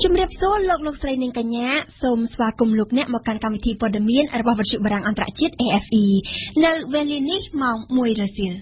ជំរាបសួរលោកស្រីនាងកញ្ញាសូមស្វាគមន៍លោកអ្នកមកកាន់កម្មវិធីព័ត៌មានរបស់វិទ្យុបារាំងអន្តរជាតិ AFE នៅវេលានេះម៉ោង 1 រសៀល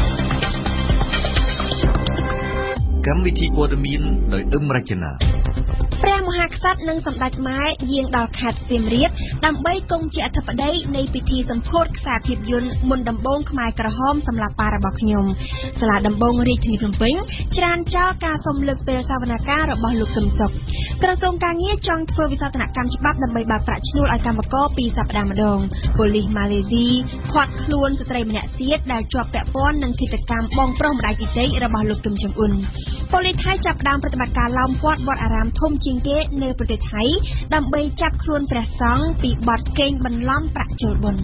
កម្មវិធីព័ត៌មានដោយអឹមរចនាព្រះមហាក្សត្រនិងសម្ដេចម៉ែយាងដល់ខេត្តសៀមរាបដើម្បីគង់ជាអធិបតីនៃពិធីសម្ពោធខ្សែភាពយន្តមុនដំបូងខ្មែរក្រហមសម្រាប់ប៉ារបស់ខ្ញុំសាលាដំបងរាជធានីភ្នំពេញច្រានចោលការសុំលើកពេលសវនកម្មរបស់លោកកឹមសុខក្រសួងការងារចង់ធ្វើវិសោធនកម្មច្បាប់ដើម្បីបើកប្រាក់ឈ្នួលឲ្យកម្មករពីសប្តាហ៍ម្ដងប៉ូលីសម៉ាឡេស៊ីឃាត់ខ្លួនស្ត្រីម្នាក់ទៀតដែលជាប់ពាក់ព័ន្ធនឹងឃាតកម្មបងប្រុសម្ដាយទីតីរបស់លោកកឹមចុងអ៊ុនប៉ូលីសថៃចាប់ផ្ដើមប្រតិបត្តិការឡោមព័ទ្ធវត្តអារាមធំជាងគេនៅប្រទេសថៃដើម្បីចាប់ខ្លួនព្រះសង្ឃពីបទកេងបន្លំប្រាក់ចូលបុណ្យ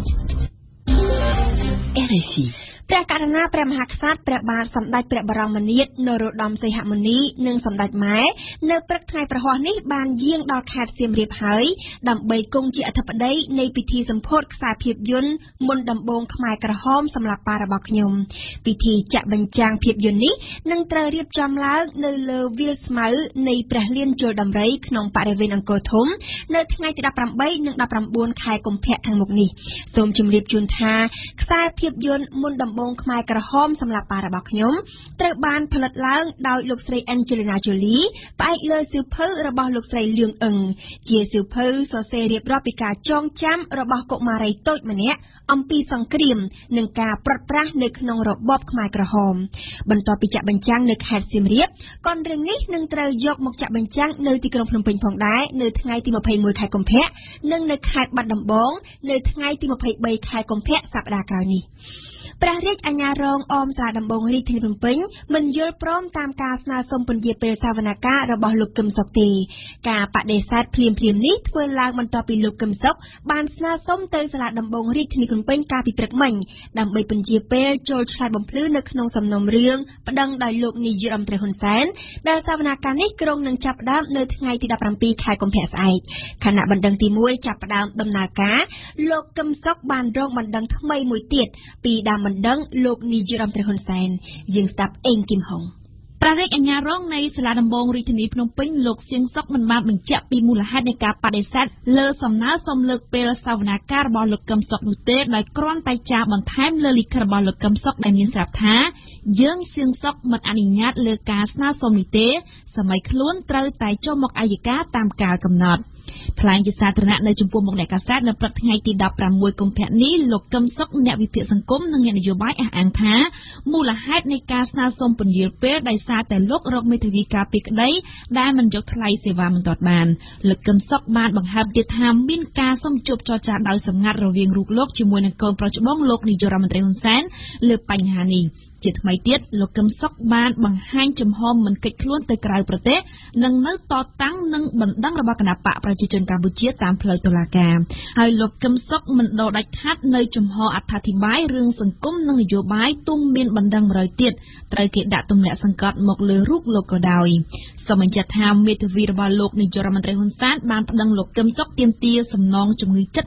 RFI ព្រះករុណាព្រះមហាក្សត្រព្រះបាទសម្ដេចព្រះបរមនាថនរោត្តមសីហមុនីនិងសម្ដេចម៉ែនៅព្រឹកថ្ងៃប្រហ័សនេះបានយាងដល់ខេត្តសៀមរាបហើយដើម្បីគង់ជាអធិបតីនៃពិធីសម្ពោធខ្សែភាពយន្តមុនដំបូងខ្មែរក្រហមសម្រាប់ប៉ារបស់ខ្ញុំពិធីចាក់បញ្ចាំងភាពយន្តនេះនឹងត្រូវរៀបចំឡើងនៅលើវាលស្មៅនៃព្រះលានជលដំរីក្នុងបរិវេណអង្គរធំនៅថ្ងៃទី18និង19ខែកុម្ភៈខាងមុខនេះសូមជម្រាបជូនថាខ្សែភាពយន្តមុនដំបូងខ្មែរក្រហមសម្រាប់ប៉ារបស់ខ្ញុំត្រូវបានផលិតឡើងដោយលោកស្រី Angelina Jolie ផ្អែកលើសៀវភៅរបស់លោកស្រីលឿងអឹងជាសៀវភៅសរសេររៀបរាប់ពីការចងចាំរបស់កុមារីតូចម្នាក់អំពីសង្គ្រាមនិងការប្រត់ប្រាស់នៅក្នុងរបបខ្មែរក្រហមបន្ទាប់ពីចាក់បញ្ចាំងនៅខេត្តសៀមរាបកនរឿងនេះនឹងត្រូវយកមកចាក់បញ្ចាំងនៅទីក្រុងភ្នំពេញផងដែរនៅថ្ងៃទី21ខែកុម្ភៈនិងនៅខេត្តបាត់ដំបងនៅថ្ងៃទី23ខែកុម្ភៈសប្តាហ៍ក្រោយនេះព្រះរាជអាជ្ញារងអមសាលាដំបងរាជធានីភ្នំពេញមិនយល់ព្រមតាមការស្នើសុំពន្យាពេលសវនកម្មរបស់លោកកឹមសុខទេការបដិសេធភ្លាមៗនេះធ្វើឡើងបន្ទាប់ពីលោកកឹមសុខបានស្នើសុំទៅសាលាដំបងរាជធានីភ្នំពេញកាលពីព្រឹកមិញដើម្បីពន្យាពេលចូលឆ្លើយបំភ្លឺនៅក្នុងសំណុំរឿងប្តឹងដោយលោកនាយរដ្ឋមន្ត្រីហ៊ុនសែនដែលសវនកម្មនេះក្រុងនឹងចាប់ផ្ដើមនៅថ្ងៃទី17ខែកុម្ភៈស្អែកខណៈបណ្ដឹងទី1ចាប់ផ្ដើមដំណើរការលោកកឹមសុខបានរងបណ្ដឹងថ្មីមួយទៀតពីដើមបណ្ដឹងលោកនាយរដ្ឋមន្ត្រីហ៊ុនសែនយើងស្ដាប់អេងគឹមហុងព្រះរាជអាជ្ញារងនៃសាលាដំបងរាជធានីភ្នំពេញលោកសៀងសុកមិនបានបញ្ជាក់ពីមូលហេតុនៃការបដិសេធលើសំណើសុំលើកពេលសវនកម្មរបស់លោកកឹមសុខនោះទេដោយគ្រាន់តែចារបន្ថែមលើលិខិតរបស់លោកកឹមសុខដែលមានស្រាប់ថាយើងសៀងសុកមិនអនុញ្ញាតលើការស្នើសុំនេះទេសម័យខ្លួនត្រូវតែចុះមកអัยការតាមកាលកំណត់ថ្លែងជាសាធារណៈនៅចំពោះមុខអ្នកកាសែតនៅព្រឹកថ្ងៃទី16កុម្ភៈនេះលោកកឹមសុខអ្នកវិភាគសង្គមនិងអ្នកនយោបាយអះអាងថាមូលហេតុនៃការស្នើសុំពន្យាពេលដោយសារតែលោករកមេធាវីការពីក្តីដែលមិនយកថ្លៃសេវាមិនទាន់បានលោកកឹមសុខបានបង្ហើបទៀតថាមានការសុំជួបចរចាដោយសម្ងាត់រវាងរូបលោកជាមួយនឹងកូនប្រុសច្បងលោកនាយករដ្ឋមន្ត្រីហ៊ុនសែនលើបញ្ហានេះជាថ្មីទៀតលោកកឹមសុខបានបង្ហាញចំហមិនកិច្ចខ្លួនទៅក្រៅប្រទេសនិងនៅតតាំងនឹងបណ្ដឹងរបស់គណៈបកប្រជាជនកម្ពុជាតាមផ្លូវតុលាការហើយលោកកឹមសុខមិនដូរដាច់ខាត់នៅចំហអត្ថាធិប្បាយរឿងសង្គមនិងនយោបាយទុំមានបណ្ដឹង100ទៀតត្រូវគេដាក់ទម្លាក់សង្កត់មកលើរូបលោកក៏ដោយសូមបញ្ជាក់ថាមេធាវីរបស់លោកនាយករដ្ឋមន្ត្រីហ៊ុនសែនបានប្តឹងលោកកឹមសុខទាមទារសំណងជំងឺចិត្ត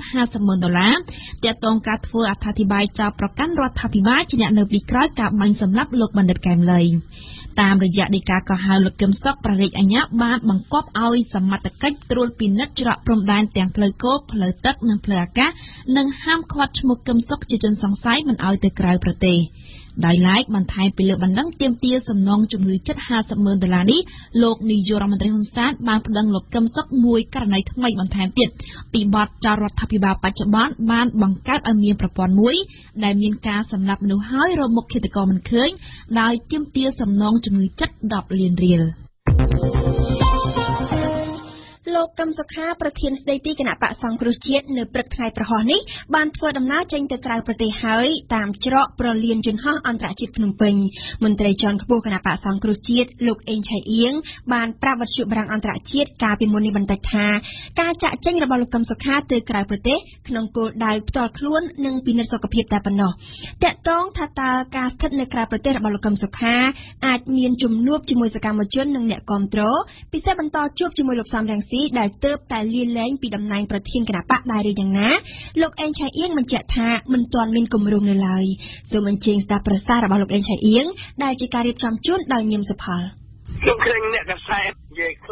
$50,000ទាក់ទងការធ្វើអត្ថាធិប្បាយចោទប្រកាន់រដ្ឋាភិបាលជាអ្នកនៅពីក្រោយការបាញ់សម្លាប់លោកបណ្ឌិតកែមលីតាមរយៈដីកាកោះហៅលោកកឹមសុខព្រះរាជអាជ្ញាបានបង្គាប់ឲ្យសមត្ថកិច្ចត្រួតពិនិត្យច្រកព្រំដែនទាំងផ្លូវគោកផ្លូវទឹកនិងផ្លូវអាកាសនិងហាមឃាត់ឈ្មោះកឹមសុខជាជនសង្ស័យមិនឲ្យទៅក្រៅប្រទេសដោយឡែកបន្ថែមពីលើបណ្ដឹងទាមទារសំណងជំងឺចិត្ត$50,000នេះលោកនាយករដ្ឋមន្ត្រីហ៊ុនសែនបានប្តឹងលោកកឹមសុខមួយករណីថ្មីបន្ថែមទៀតពីបទចោទរដ្ឋាភិបាលបច្ចុប្បន្នបានបង្កើតឲ្យមានប្រព័ន្ធមួយដែលមានការសម្លាប់មនុស្សហើយរកមុខឃាតករមិនឃើញដោយទាមទារសំណងជំងឺចិត្ត$10 លានលោកកឹមសុខាប្រធានស្ដីទីគណៈបកសង្គ្រោះជាតិនៅព្រឹកថ្ងៃប្រហ័សនេះបានធ្វើដំណើរចេញទៅក្រៅប្រទេសហើយតាមច្រកប្រលានយន្តហោះអន្តរជាតិភ្នំពេញមន្ត្រីជាន់ខ្ពស់គណៈបកសង្គ្រោះជាតិលោកអេងឆៃអៀងបានប្រាប់វិទ្យុបារាំងអន្តរជាតិកាលពីមុននេះបន្តិចថាការចាក់ចេញរបស់លោកកឹមសុខាទៅក្រៅប្រទេសក្នុងគោលដៅផ្ទាល់ខ្លួននិងពិនិត្យសុខភាពតែប៉ុណ្ណោះតាក់ទងថាតើការស្ថិតនៅក្រៅប្រទេសរបស់លោកកឹមសុខាអាចមានជំនួបជាមួយសកម្មជននិងអ្នកគាំទ្រពិសេសបន្តជួបជាមួយលោកសំរងស៊ីដែលទើបតែលាលែងពីតំណែងប្រធានគណៈបកដែរឬយ៉ាងណាលោកអេងឆៃអៀងបញ្ជាក់ថាមិនទាន់មានគម្រោងនៅឡើយសូមអញ្ជើញស្ដាប់ប្រសាសន៍របស់លោកអេងឆៃអៀងដែលជាការរៀបចំជូនដោយញឹមសុផលខ្ញុំឃើញអ្នកកសែតនិយាយខ្ល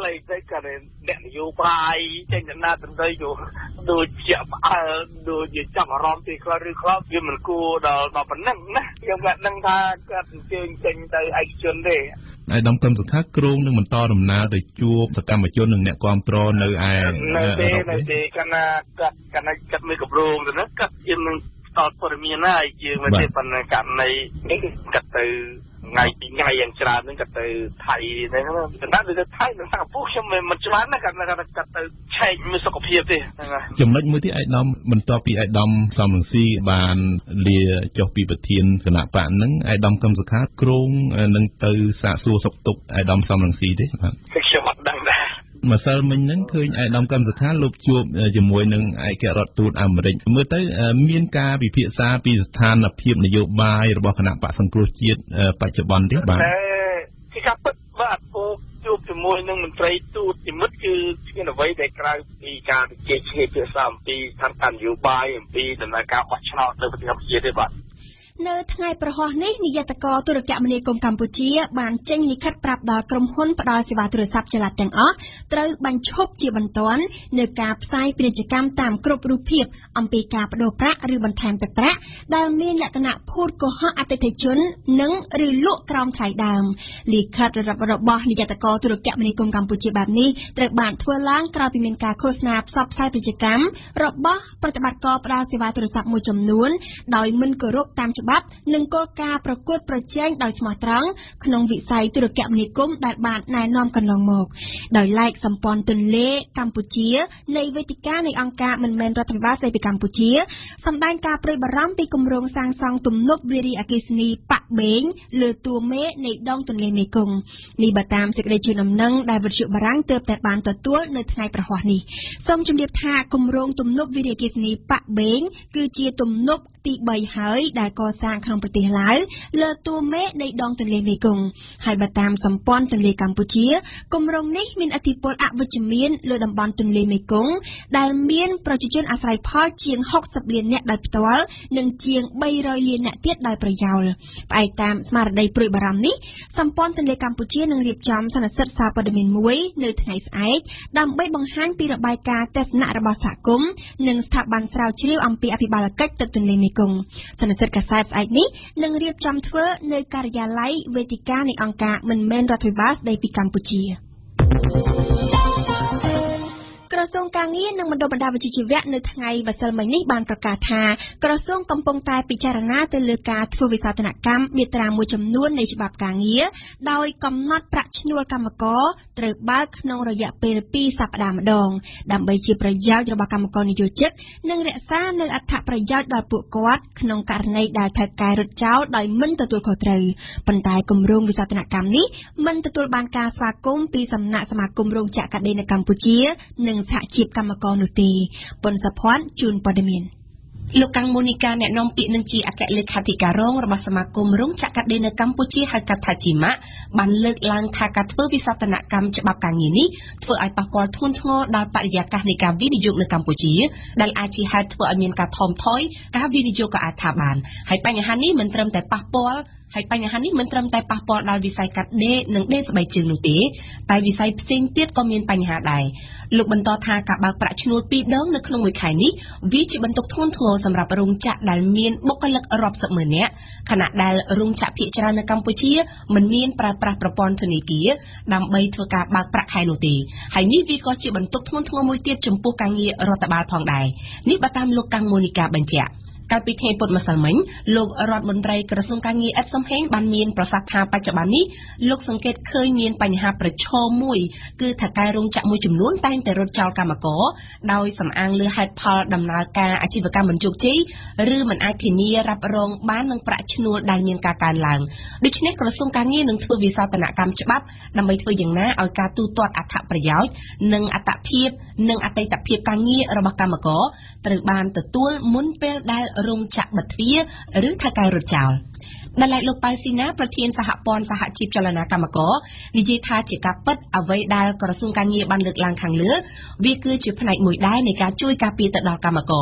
เลยได้กันเนี่ยอยู่ไปเช่นนั้นเป็นได้อยู่ดูจับดูจับรอมตีคลาหรือครอบยืมมันกูดอมาเป็นนั่งนะยังแบบนั่งท่าก็เจงใจไอจนเด้ไอ้ดำกำสุดท้ายกรงหนึ่งมันต่อดำนาแต่จูบสกรรมจนหนึ่งเนี่ยความตรอนในไอ้ในเด้กันกัดมือกับโรงแต่นะกัดยืมมันต่อปริมีน่ายืมมันจะเป็นการในกัดตือไงอย่างจรานึงกัดตือไทยนะครับแต่นั่นคือไทยนั่นทางพวกชมมันจะมันนะครับกัดตือใช่มือสกปรกดิจำเล็กมือที่ไอ้ดำมันต่อปีไอ้ดำสามหนึ่งสี่บานเลียจอปีประเทียนขณะป่านนั้นไอ้ดำกำสุดท้ายกรงนั่งตือสะสูสกตุกไอ้ดำสามหนึ่งสี่ดิครับเชื่อว่าดังนะมาเซอร์มันนั้นเคยไอ้ดำกำสุดท้ายลบจูบจมวยหนึ่งไอ้แกรอดตูดอเมริกเมื่อเต้เมียนกาปีเพียซาปีสถานเพียบนโยบายระบบคณะปะสังคมจีดปัจจุบันที่บ้านที่กับบ้านโปจูบจมวยหนึ่งมันไตรตูดที่มัดคือที่นไว้ได้กลายปีการเกี่ยเพีย3 ปีทางการโยบายปีแต่ในการวัชนาเติมปฏิบัติเยี่ยได้บ้านในทางประหารนี้นิยตกรตุรกีมณีกรมกัมพูชีบานเจงลิขิตปรับดอกรมหุ้นปดสิวาโทรศัพท์จลัดแต่งอ้อตรึบัญชบจีบันตอนในการใช้กิจกรรมตามกรุบรูปเพียบอัมพีกาปโดพระหรือบันแทนแต่พระดาวมีลักษณะพูดโกหกอัตติชนนึ่งหรือลุกรองไถ่ดำลิขิตระบบนิยตกรตุรกีมณีกรมกัมพูชีแบบนี้ตรึบานทั่วล้างกราบเป็นการโฆษณาซับไซกิจกรรมระบบปฏิบัติกรปดสิวาโทรศัพท์มูจำนวนโดยมันกรุบตามฉบับหนึ่งการประกวดประแจงโดยสมอตรังขนมวิสัยตุรกีมณีกรมดัดบานนายน้อมกันลองหมกโดยไล่สัมปอนตุนเล่กัมพูชีในเวทีการในองค์การมันเมนรัฐบาลในปีกัมพูชีสำแดงการปริบรัมปีกรมโรงสร้างซองตุ่มนกวิริอากิสนีปะเบงเลือตัวเมในดองตุนเล่ในกงนี่บัตามสิกเรจูนำนังได้บรรจุบรังเติบแต่บานตัวในทางประหารนี้ทรงจุดเดียบท่ากรมโรงตุ่มนกวิริอากิสนีปะเบงคือเจียตุ่มนกตีใบหายได้ก่อสร้างขนมปฏิหลายเลือตัวเมฆในดองทะเลเมกงให้บัตามสัมปอนทะเลกัมพูชีกรมโรงนี้มีอธิปรอวิจมีนเลือดำบอลทะเลเมกงได้มีนประจุจนอาศัยพอเจียง60 เหรียญเนี่ยได้ตัว1 เจียงใบรอยเหรียญเนี่ยเทียดได้ประยาวไปตามสมาร์ทได้ปริบารามนี้สัมปอนทะเลกัมพูชีนังเรียบจำสนับสนุนสาปดมินมวยในไทยสไอด์ดำใบบังฮันปีระบายการเทศนาระบาสกุม1 สถาบันสาวชิลิวอัมพีอภิบาลกัดตึกทะเลเมกงสนับสนุนกษัตริย์ไอ้นี้นังเรียบจำทั่วในการยาไลเวทีการในองค์การมันเมนรัฐบาลในปีกัมพูชีกระทรวงการเงินนังบรรดาบรรดาวิจิตรวิทย์ในทางไงบัสลมันนี่บานประกาศทากระทรวงกำปงตายพิจารณาเตือนเลือกการทวิสาธนกรรมมีตรามวยจำนวนในฉบับการเงินโดยกำหนดประชนวนกรรมกรตรึกบ้าขนงระยะเป็นปีสัปดาห์มดองดำใบจีประยาวระบกรรมกรนิยจิกนังเรศาในอัฐประยาวดอยปุกวัดขนงการในได้ถักกายรถเจ้าโดยมันตัวขอตรึปันตายกรมโรงวิสาธนกรรมนี้มันตัวบานการสวากมปีสำนักสมาคมโรงจักรเดนกัมพูชีหนึ่งสหจีบกรรมกรนุตีปนสะพอนจูนปอดเมนลูกกังโมนิกาแนะนำปีนึงจีอากาศเลขาธิการองระบาสมาคมรุ่งจักรเดนกัมพูชีฮักกัตจิมะบันเลิกลังทากัตเฟอร์วิสาธนกรรมฉบับการเงินนี้เพื่อไอปะปอลทุนทอดาลปริยาการในการวินิโยในกัมพูชีดัลอาชีฮัตเพื่ออเมริกาทอมทอยการวินิโยกับอาถาบานให้ปัญหานี้มันเติมแต่ปะปอลให้ปัญหานี้มันเติมแต่ปะปอลดาลวิสัยกัดเดหนึ่งเดสบายจึงนุตีแต่วิสัยเซนเตียดก็มีปัญหาใดลูกบรรทอทากับบางประชนูปีเดิมในขนมมวยไข่นี้วิจิบรรทุกทุนทอสำหรับรุ่งจักรดัลเมียนบกลักรอบเสมอเนี้ยขณะดัลรุ่งจักรพิจารณากัมพูชีมันเมียนประปอนธนิกีดำใบทัวกาบางประไข่นุตีให้นี้วิก็จิบรรทุกทุนทอมวยเตี้ยจมปูกังเงียรัฐบาลพองใดนี่บัตามลูกกังโมนิกาบัญญัติการปิดเทปดมาสมัยลูกรัฐมนตรีกระทรวงการเงินอัศมเหงบันเมียนประสาทาปัจจุบันนี้ลูกสังเกตเคยมีปัญหาประชมวยคือถ้าการลงจากมวยจุ่มล้วนแต่งแต่รถเจ้ากรรมกรโดยสำอางเรือไฮพอลดำนาการอาชีพการบรรจุจีหรือมันอาทินีรับรองบ้านนังประชนูได้เมียนการหลังดิฉันกระทรวงการเงินหนึ่งทวิสาธนกรรมฉบับนำไปทวีอย่างน่าเอาการตู้ตรวจอัฐประโยชน์หนึ่งอัตเพียบหนึ่งอัตเพียบการเงินระบบกรรมกรตรึกบานตัวตัวมุนเปลได้รงจักบัตรเวียหรือทากายรถเจ้าดัลไลโลปาซีนาประธานสหปอนสหจีบจลนากรรมกรนิจิธาจิกาปัดเอาไว้ได้กระทรวงการเงินบันเลือกลางขังเลือวิคือจีบผนัยมวยได้ในการช่วยการปีตดอกรรมกร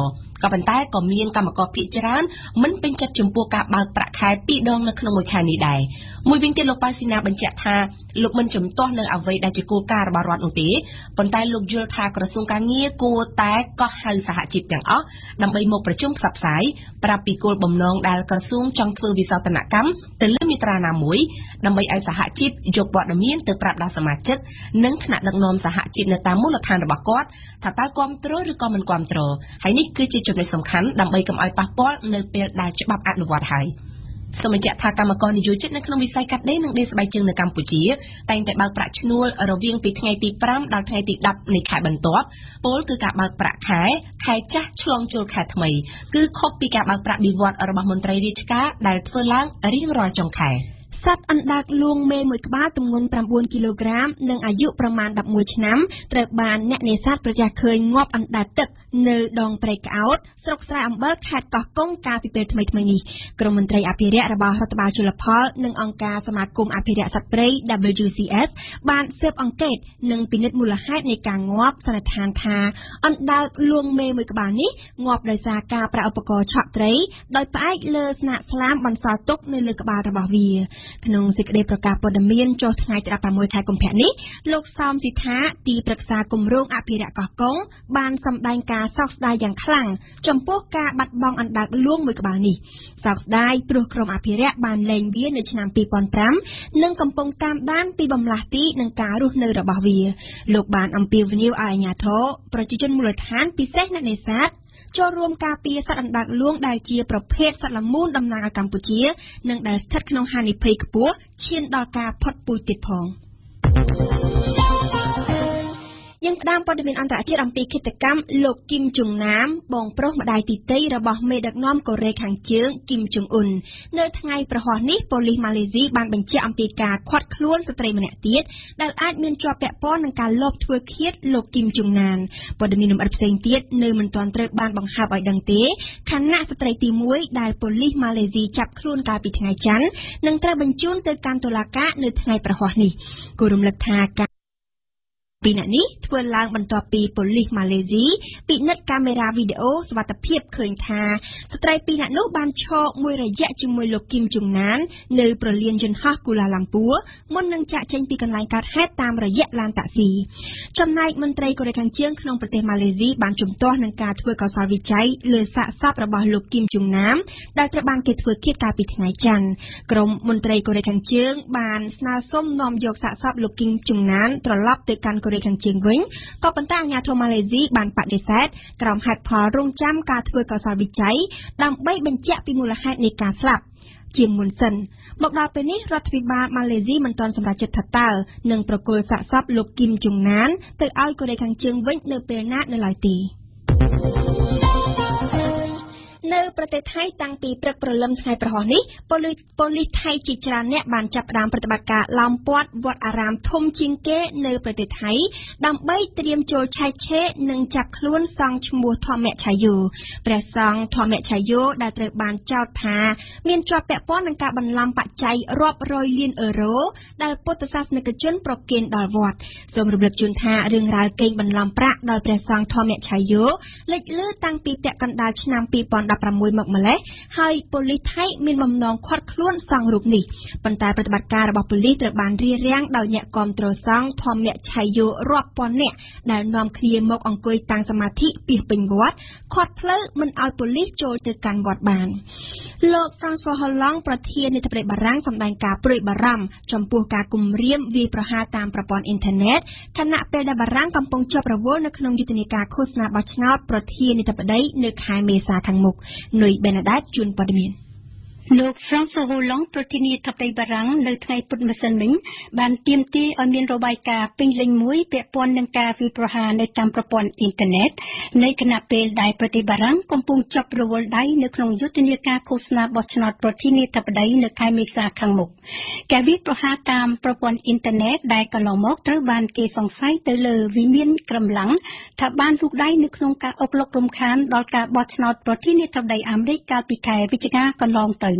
ก็เป็นแต่ก็มีกรรมกรพิจารณามันเป็นจัดจุ่มปัวกาบางประคายปีดองในขนมมวยคานี้ได้มวยวิ่งเตี้ยลูกปาสินาบรรจัทาลูกมันจุ่มต้นในเอาไว้ได้จะกูการบารอนอุติเป็นแต่ลูกยุลธากระทรวงการเงี้ยกูแต่ก็ให้สหจิตอย่างอ๋อนำไปมกประชุมสับสายปราปีกูบ่มนองได้กระทรวงจังทือวิสาตนกรรมแต่เรื่องมีตรานามวยนำไปไอสหจิตยกบอดมีนเติมปรับดาสมาชิกนึ่งขณะดักนอมสหจิตในตามมูลฐานระบกอดถ้าตาความตรหรือก็มันความตรให้นี่คือจุดในสำคัญนำไปกับไอปะป้อในเปรียบได้ฉบับอนุวัตไทยสมัยจากทางกรรมกรนิยจิตในขนมวิสัยกัดได้หนึ่งเดสบายจึงในกัมพูชีแต่แต่บางประชนวลเราเวียงปีไงตีปรำดาวไงตีดับในขายบรรทบโพลคือการบางประขายจ้าช่วงโจลขายทำไมคือคบปีการบางประบิวต์ระบมนตรีดิชกาได้เทล้างเรียงรอยจงขายสัตว์อันดักลวงเมย์มวยกบ้าจำนวน9 กิโลกรัมหนึ่งอายุประมาณดับมวยช้ำตระบานเนเนสัตประชาเคยงอบอันดับตึกเนดองเปรกเอาท์สกสายอัมเบิร์กแคดก่อกงกาปิเปทไม่ทำไมนี่กรมมนตรีอภิเษกระบาดรัฐบาลจุลพลหนึ่งองค์การสมาคมอภิเษกสัตว์เปรย์ WCS บานเซฟอังเกตหนึ่งปินิดมูลค่าในการงอบสนับทานทาอันดักลวงเมย์มวยกบ้านี้งอบโดยสาการประอุปกรณ์ช็อตเตย์โดยป้ายเลสนาสลามบรรซาตุกในเลือกบาระบาวีขนมสิกเดประกาศปดเมียนโจทย์ไงจะประมวยขายกลุ่มแผนนี้ลูกซอมสิทธาตีปรึกษากลุ่มโรงอภิเษกก่อกงบานสำแดงการซอกได้อย่างคลั่งจมพวกกาบัดบองอันดักล่วงมือกับบานี่ซอกได้ปลุกกรมอภิเษกบานเลงเบี้ยในชนามปีปอนพรำนึ่งกำปงตามด้านปีบำลาตีหนึ่งการรุ่นเนอระบาวีลูกบานอัมพิวนิวอาญาโทประจุจนมูลฐานพิเศษในสัตว์โจรวมกาปีสัตว์อันดักล่วงได้เจียประเภทสัตว์ละมูลดำนางอากัมพูชีหนึ่งได้ทัดขนมฮานิเพย์กปัวเชียนดอกกาพดปุยติดพองยังตามปฏิบัติอันตรายที่รำปีกิจกรรมโลกกิมจุงน้ำบ่งโปรมาได้ติดตีระบอบเมดักน้อมโกเรขังเจื้องกิมจุงอุนเนื้อทั้งไงประหารนี้โพลิสมาเลเซียบานบัญชีอัมพีกาควัดคล้วนสตรีมันเตียดได้อาจมีนจอบแปะป้อนในการลบทัวเคียดโลกกิมจุงนานปฏิบัติหนุ่มอัดเซงเตียดเนื้อมันตอนเตรบานบังคับไว้ดังเตะคณะสตรีตีมวยได้โพลิสมาเลเซียจับคล้วนการปิดไงจันนังเตรบรรจุนเตอการตุลากะเนื้อทั้งไงประหารนี้กุรุมลักทากาปีนี้ทวนลางบรรทปีโพลิสมาเลเซียปีนัดกาเมราวิดีโอสวัสดิเพียบเคยทาสไตรปีนัดโนบานชอมวยระยะจุมวยโลกิมจุงนั้นเนื้อประเลียนจนฮอกกุลาลัมปัวมนนังจะเชนปีกันลายการแฮตตามระยะลานตะซีจำนายมนตรีกรคังเชียงขนมประเทศมาเลเซียบานจุ่มต้อนังการทวนกอสาวิจัยเลือสะทราบระบาดโลกิมจุงน้ำได้ตระบานเกตทวนเคียการปิดไงจันกรมมนตรีกรคังเชียงบานสนาส้มนอมยกสะทราบโลกิมจุงนั้นตรลับตึกการกรคังเชียงวิ้งก็เป็นตาญาโทมาเลเซียบานปฏิเสธกล่าวหัดพอรุ่งจำการทวนกอสาวิจัยดำใบบรรจัยปีมูลค่าในการสลับเจียมมุนสันบอกดาวเป็นนี้รัฐบาลมาเลเซียมันตอนสำหรับจัดทัตตาหนึ่งประกวดสะซับลูกกิมจุงนั้นแต่เอาก็ได้ขังเชิงเว้นเนเปรนาในหลายตีในประเทศไทยตั้งปีปรักประเลิมไทยประหารนี้โพลิสไทยจิตราเนี่ยบานจับรามปฏิบัติการลำปอดวัดอารามทมจิงเก้ในประเทศไทยดำใบเตรียมโจชายเชหนึ่งจับคล้วนซองชมัวทอมแม่ชายโยประซองทอมแม่ชายโยได้ตระบานเจ้าทาเมียนจอแปะป้อนในการบรรลัมปัจจัยรอบรอยเลียนโรได้พุทธศาสนิกชนโปรเกนดอลวอดสมรบจุนทาเรื่องราวเก่งบรรลัมประโดยประซองทอมแม่ชายโยเล็กเลือตั้งปีแปะกันดาชนามปีปอนดับประมวยหมกมาเลยให้โพลิสไทยมีบำนองควัดคล้วนสังรูปนี้ปัญตาปฏิบัติการระบบโพลิสตระบานเรียเรียงดาวเนี่ยกอมตรสังทอมเมชัยโยรอบปอนเนี่ยได้นำเคลียมกองกุยต่างสมาธิปีเป็นวัดควัดเพลมันเอาโพลิสโจเจอการวัดบานโลกฟรานซ์ฮอลลองประเทศในทะเลบารังสำแดงการปริบารัมจำปูการกุมเรียมวีประหาตามประปอนอินเทอร์เน็ตขณะเป็นดาบารังกำปงจบประวัติในขนมยุตินิการโฆษณาบัชนาประเทศในทะเลในคายเมษาขังมุกหน่วยเบนดัดจุนปอดเมียนลูกฟรานซ์โฮลองประเทศนี้ทับไตบารังในไทยปุ่นมาเสนมิงบานเตรียมตีอเมียนระบายกาเป็นเล็งมวยเปะปอนดังกาวิประหารในตามประปอนอินเทอร์เน็ตในขณะเป็นได้ประเทศบารังกำปุงจับประวัติได้ในขนมยุตินิการโฆษณาบอชนอตประเทศนี้ทับไตในคายเมษาขังมุกแกวิประหารตามประปอนอินเทอร์เน็ตได้กำลังมกตระบานเกสงสัยเตลวิเมียนกำลังทับบานลูกได้ในขนมการอกลกรมคานดอลกาบอชนอตประเทศนี้ทับไตอเมริกาปีไข่วิจารณ์กำลังเตย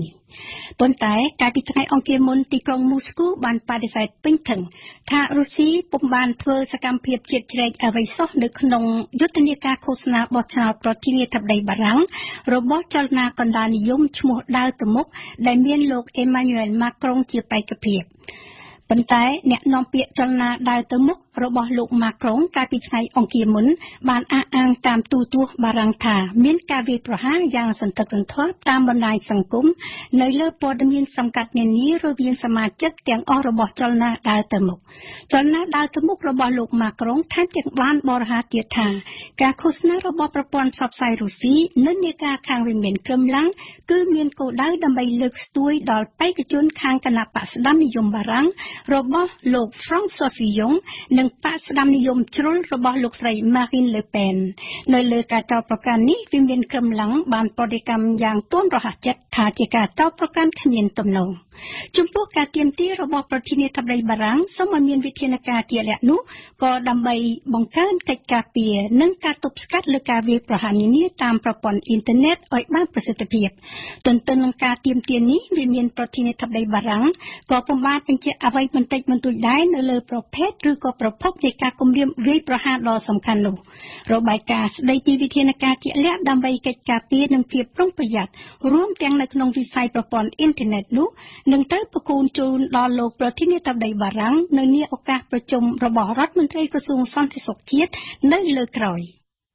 នេះប៉ុន្តែកាលពីថ្ងៃអង្គារមុនទីក្រុងមូស្គូបានបដិសេធពេញធឹងថារុស្ស៊ីពុំបានធ្វើសកម្មភាពជាតិជ្រែកអ្វីសោះនៅក្នុងយុទ្ធនាការឃោសនាបោះឆ្នោតប្រធានាធិបតីបារាំងរបស់ចលនាកណ្ដាលនិយមឈ្មោះដើរទៅមុខដែលមានលោកអេម៉ាញ៉ូអែលម៉ាក្រុងជាបេក្ខភាពប៉ុន្តែអ្នកនាំពាក្យចលនាដើរទៅមុខរបស់លោកម៉ាក្រុងកាលពីថ្ងៃអង្គារមុនបានអះអាងតាមទូរទស្សន៍បារាំងថាមានការវាយប្រហារយ៉ាងសន្ធឹកសន្ធាប់តាមបណ្ដាញសង្គមនៅលើព័ត៌មានសម្ងាត់នានារវាងសមាជិកទាំងអស់របស់ចលនាដើរទៅមុខចលនាដើរទៅមុខរបស់លោកម៉ាក្រុងថែមទាំងបានបរិហារទៀតថាការឃោសនារបស់ប្រព័ន្ធផ្សព្វផ្សាយរុស្ស៊ីនិន្នាការខាងវិមានក្រឹមឡាំងគឺមានគោលដៅដើម្បីលើកស្ទួយដល់បេក្ខជនខាងគណបក្សស្ដាមនិយមបារាំងរបស់លោក François Fillon និងបក្សស្ដាមនិយមជ្រុលរបស់លោកស្រី Marine Le Pen នៅលើការចោទប្រកាន់នេះវិមានក្រឹមឡាំងបានប្រតិកម្មយ៉ាងទាន់រហ័សចិត្តថាជាការចោទប្រកាន់គ្មានទំនងចំពោះការទាមទាររបស់ប្រធានាធិបតីបារាំងសូមឲ្យមានវិធានការជាក់លាក់នោះក៏ដើម្បីបង្កើនកិច្ចការពារនិងការទប់ស្កាត់លើការវាយប្រហារនានាតាមប្រព័ន្ធអ៊ីនធឺណិតឲ្យបានប្រសិទ្ធភាពទន្ទឹមនឹងការទាមទារនេះវិមានប្រធានាធិបតីបារាំងក៏ពុំបានបញ្ជាក់អ្វីបន្តិចបន្តួចដែរនៅលើប្រភេទឬក៏ប្រភពនៃការគំរាមវាយប្រហារដ៏សំខាន់នោះរបាយការណ៍ស្ដីពីវិធានការជាក់លាក់ដើម្បីកិច្ចការពារនិងភាពប្រុងប្រយ័ត្នរួមទាំងនៅក្នុងវិស័យប្រព័ន្ធអ៊ីនធឺណិតនោះនឹងត្រូវប្រគូនជូនដល់លោកប្រធានាធិបតីបារាំងនៅនាឱកាសប្រជុំរបស់រដ្ឋមន្ត្រីក្រសួងសន្តិសុខជាតិនៅលើក្រោយ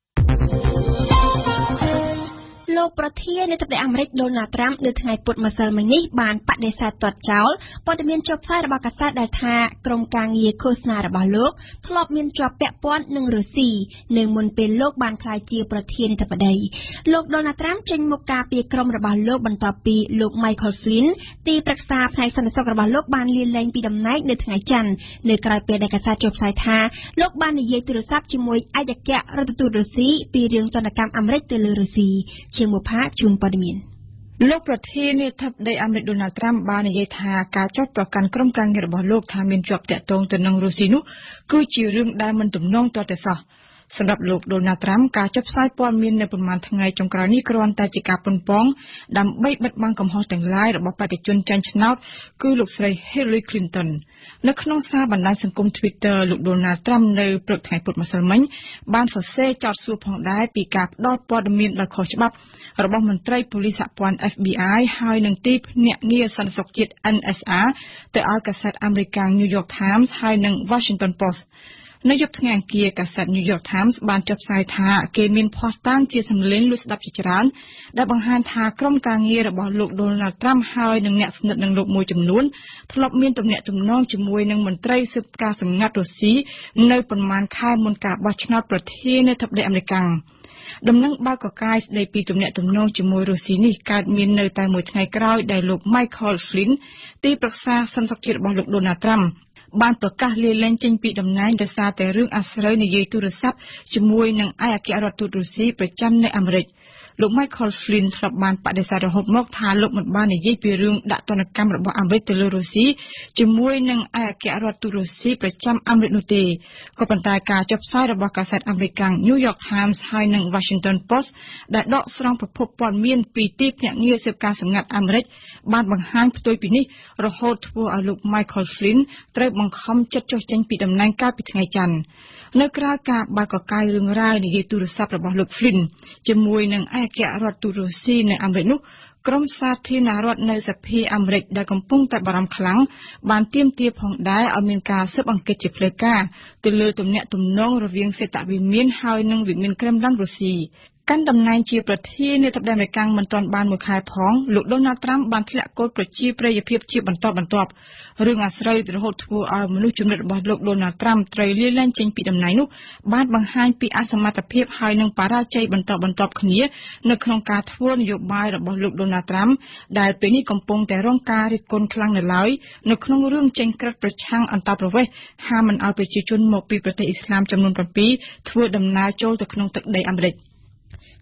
លោកប្រធានាធិបតីអាមេរិកដូណាល់ត្រាំនៅថ្ងៃពុធម្សិលមិញនេះបានបដិសេធទាត់ចោលព័ត៌មានចុះផ្សាយរបស់កាសែតដែលថាក្រុមការងារឃោសនារបស់លោកធ្លាប់មានជាប់ពាក់ព័ន្ធនឹងរុស្ស៊ីនៅមុនពេលលោកបានក្លាយជាប្រធានាធិបតីលោកដូណាល់ត្រាំចេញមុខការពីក្រុមរបស់លោកបន្ទាប់ពីលោក Michael Flynn ទីប្រឹក្សាផ្នែកសន្តិសុខរបស់លោកបានលាលែងពីតំណែងនៅថ្ងៃច័ន្ទនៅក្រៅពេលដែលកាសែតចុះផ្សាយថាលោកបាននិយាយទូរស័ព្ទជាមួយឯកអគ្គរដ្ឋទូតរុស្ស៊ីពីរឿងទណ្ឌកម្មអាមេរិកទៅលើរុស្ស៊ីជាមុផាជួនព័ត៌មានលោកប្រធានាធិបតីអាមេរិកដូណាល់ត្រាំបាននិយាយថាការចោទប្រកាន់ក្រុមការងាររបស់លោកថាមានជាប់តាក់ទងទៅនឹងរុស្ស៊ីនោះគឺជារឿងដែលមិនទំនងទាល់តែសោះសម្រាប់លោកដូណាល់ត្រាំការចុះផ្សាយព័ត៌មាននៅប្រមាណថ្ងៃចុងក្រោយនេះគ្រាន់តែជាការប៉ុនប៉ងដើម្បីបិទបាំងកំហុសទាំងឡាយរបស់បេក្ខជនចាញ់ឆ្នោតគឺលោកស្រី Hillary Clinton នៅក្នុងសារបណ្ដាញសង្គម Twitter លោកដូណាល់ត្រាំនៅព្រឹកថ្ងៃពុធម្សិលមិញបានសរសេរចោទសួរផងដែរពីការផ្ដល់ព័ត៌មានដោយខុសច្បាប់របស់មន្ត្រីប៉ូលីសសហព័ន្ធ FBI ហើយនឹងទីភ្នាក់ងារសន្តិសុខជាតិ NSA ទៅឲ្យកាសែតអាមេរិក New York Times ហើយនិង Washington Postនៅយប់ថ្ងៃអង្គារកាសែត New York Times បានចុះផ្សាយថាគេមានភស្តុតាងជាសម្លេងលួចស្ដាប់ជាច្រើនដែលបង្ហាញថាក្រុមការងាររបស់លោក Donald Trump ហើយនិងអ្នកស្និទ្ធនឹងលោកមួយចំនួនធ្លាប់មានទំនាក់ទំនងជាមួយនឹងមន្ត្រីស៊ើបការសម្ងាត់រុស្ស៊ីនៅប្រមាណខែមុនការបោះឆ្នោតប្រធានាធិបតីអាមេរិកដំណឹងបើកកកាយស្ដីពីទំនាក់ទំនងជាមួយរុស្ស៊ីនេះកើតមាននៅតែមួយថ្ងៃក្រោយដែលលោក Michael Flynn ទីប្រឹក្សាសន្តិសុខជាតិរបស់លោក Donald Trumpបានប្រកាសលាលែងចេញពីតំណែងដោយសារតែរឿងអាស្រូវនិយាយទូរស័ព្ទជាមួយនឹងឯកអគ្គរដ្ឋទូតរុស្ស៊ីប្រចាំនៅអាមេរិកលោក Michael Flynn ធ្លាប់បានបដិសេធរហូតមកថាលោកមិនបាននិយាយពីរឿងដាក់ទណ្ឌកម្មរបស់អាមេរិកទៅលើរុស្ស៊ីជាមួយនឹងឯកអគ្គរដ្ឋទូតរុស្ស៊ីប្រចាំអាមេរិកនោះទេក៏ប៉ុន្តែការចុះផ្សាយរបស់កាសែតអាមេរិក New York Times ហើយនិង Washington Post ដែលដកស្រង់ប្រភពព័ត៌មានពីទីភ្នាក់ងារស៊ើបការសម្ងាត់អាមេរិកបានបង្ហាញផ្ទុយពីនេះរហូតធ្វើឲ្យលោក Michael Flynn ត្រូវបង្ខំចិត្តចុះចេញពីតំណែងកាលពីថ្ងៃច័ន្ទនៅក្រៅការបើកកកាយរឿងរ៉ាវនិយាយទូរស័ព្ទរបស់លោក Flynn ជាមួយនឹងឯកអគ្គរដ្ឋទូតរុស្ស៊ីនៅអាមេរិកនោះក្រមសាធារណរដ្ឋនៅសភាអាមេរិកដែលកំពុងតែបារម្ភខ្លាំងបានទាមទារផងដែរឲ្យមានការស៊ើបអង្កេតជាផ្លូវការទៅលើទំនាក់ទំនងរវាងសេតវិមានហើយនិងវិមានក្រែមឡាំងរុស្ស៊ីកាន់តំណែងជាប្រធានាធិបតីអាមេរិកមិនទាន់បានមួយខែផងលោក Donald Trump បានធ្លាក់កូនប្រជាប្រិយភាពជាបន្តបន្ទាប់រឿងអាស្រូវរហូតធ្វើឲ្យមនុស្សជំនិតរបស់លោក Donald Trump ត្រូវលាលែងចេញពីតំណែងនោះបានបង្ហាញពីអសមត្ថភាពហើយនិងបរាជ័យបន្តបន្ទាប់គ្នានៅក្នុងការធ្វើនយោបាយរបស់លោក Donald Trump ដែលពេលនេះកំពុងតែរងការរិះគន់ខ្លាំងនៅឡើយនៅក្នុងរឿងចេញក្រឹត្យប្រឆាំងអន្តរប្រវេសន៍ហាមមិនឲ្យប្រជាជនមកពីប្រទេសអ៊ីស្លាមចំនួន7ធ្វើដំណើរចូលទៅក្នុងទឹកដីអាមេរិក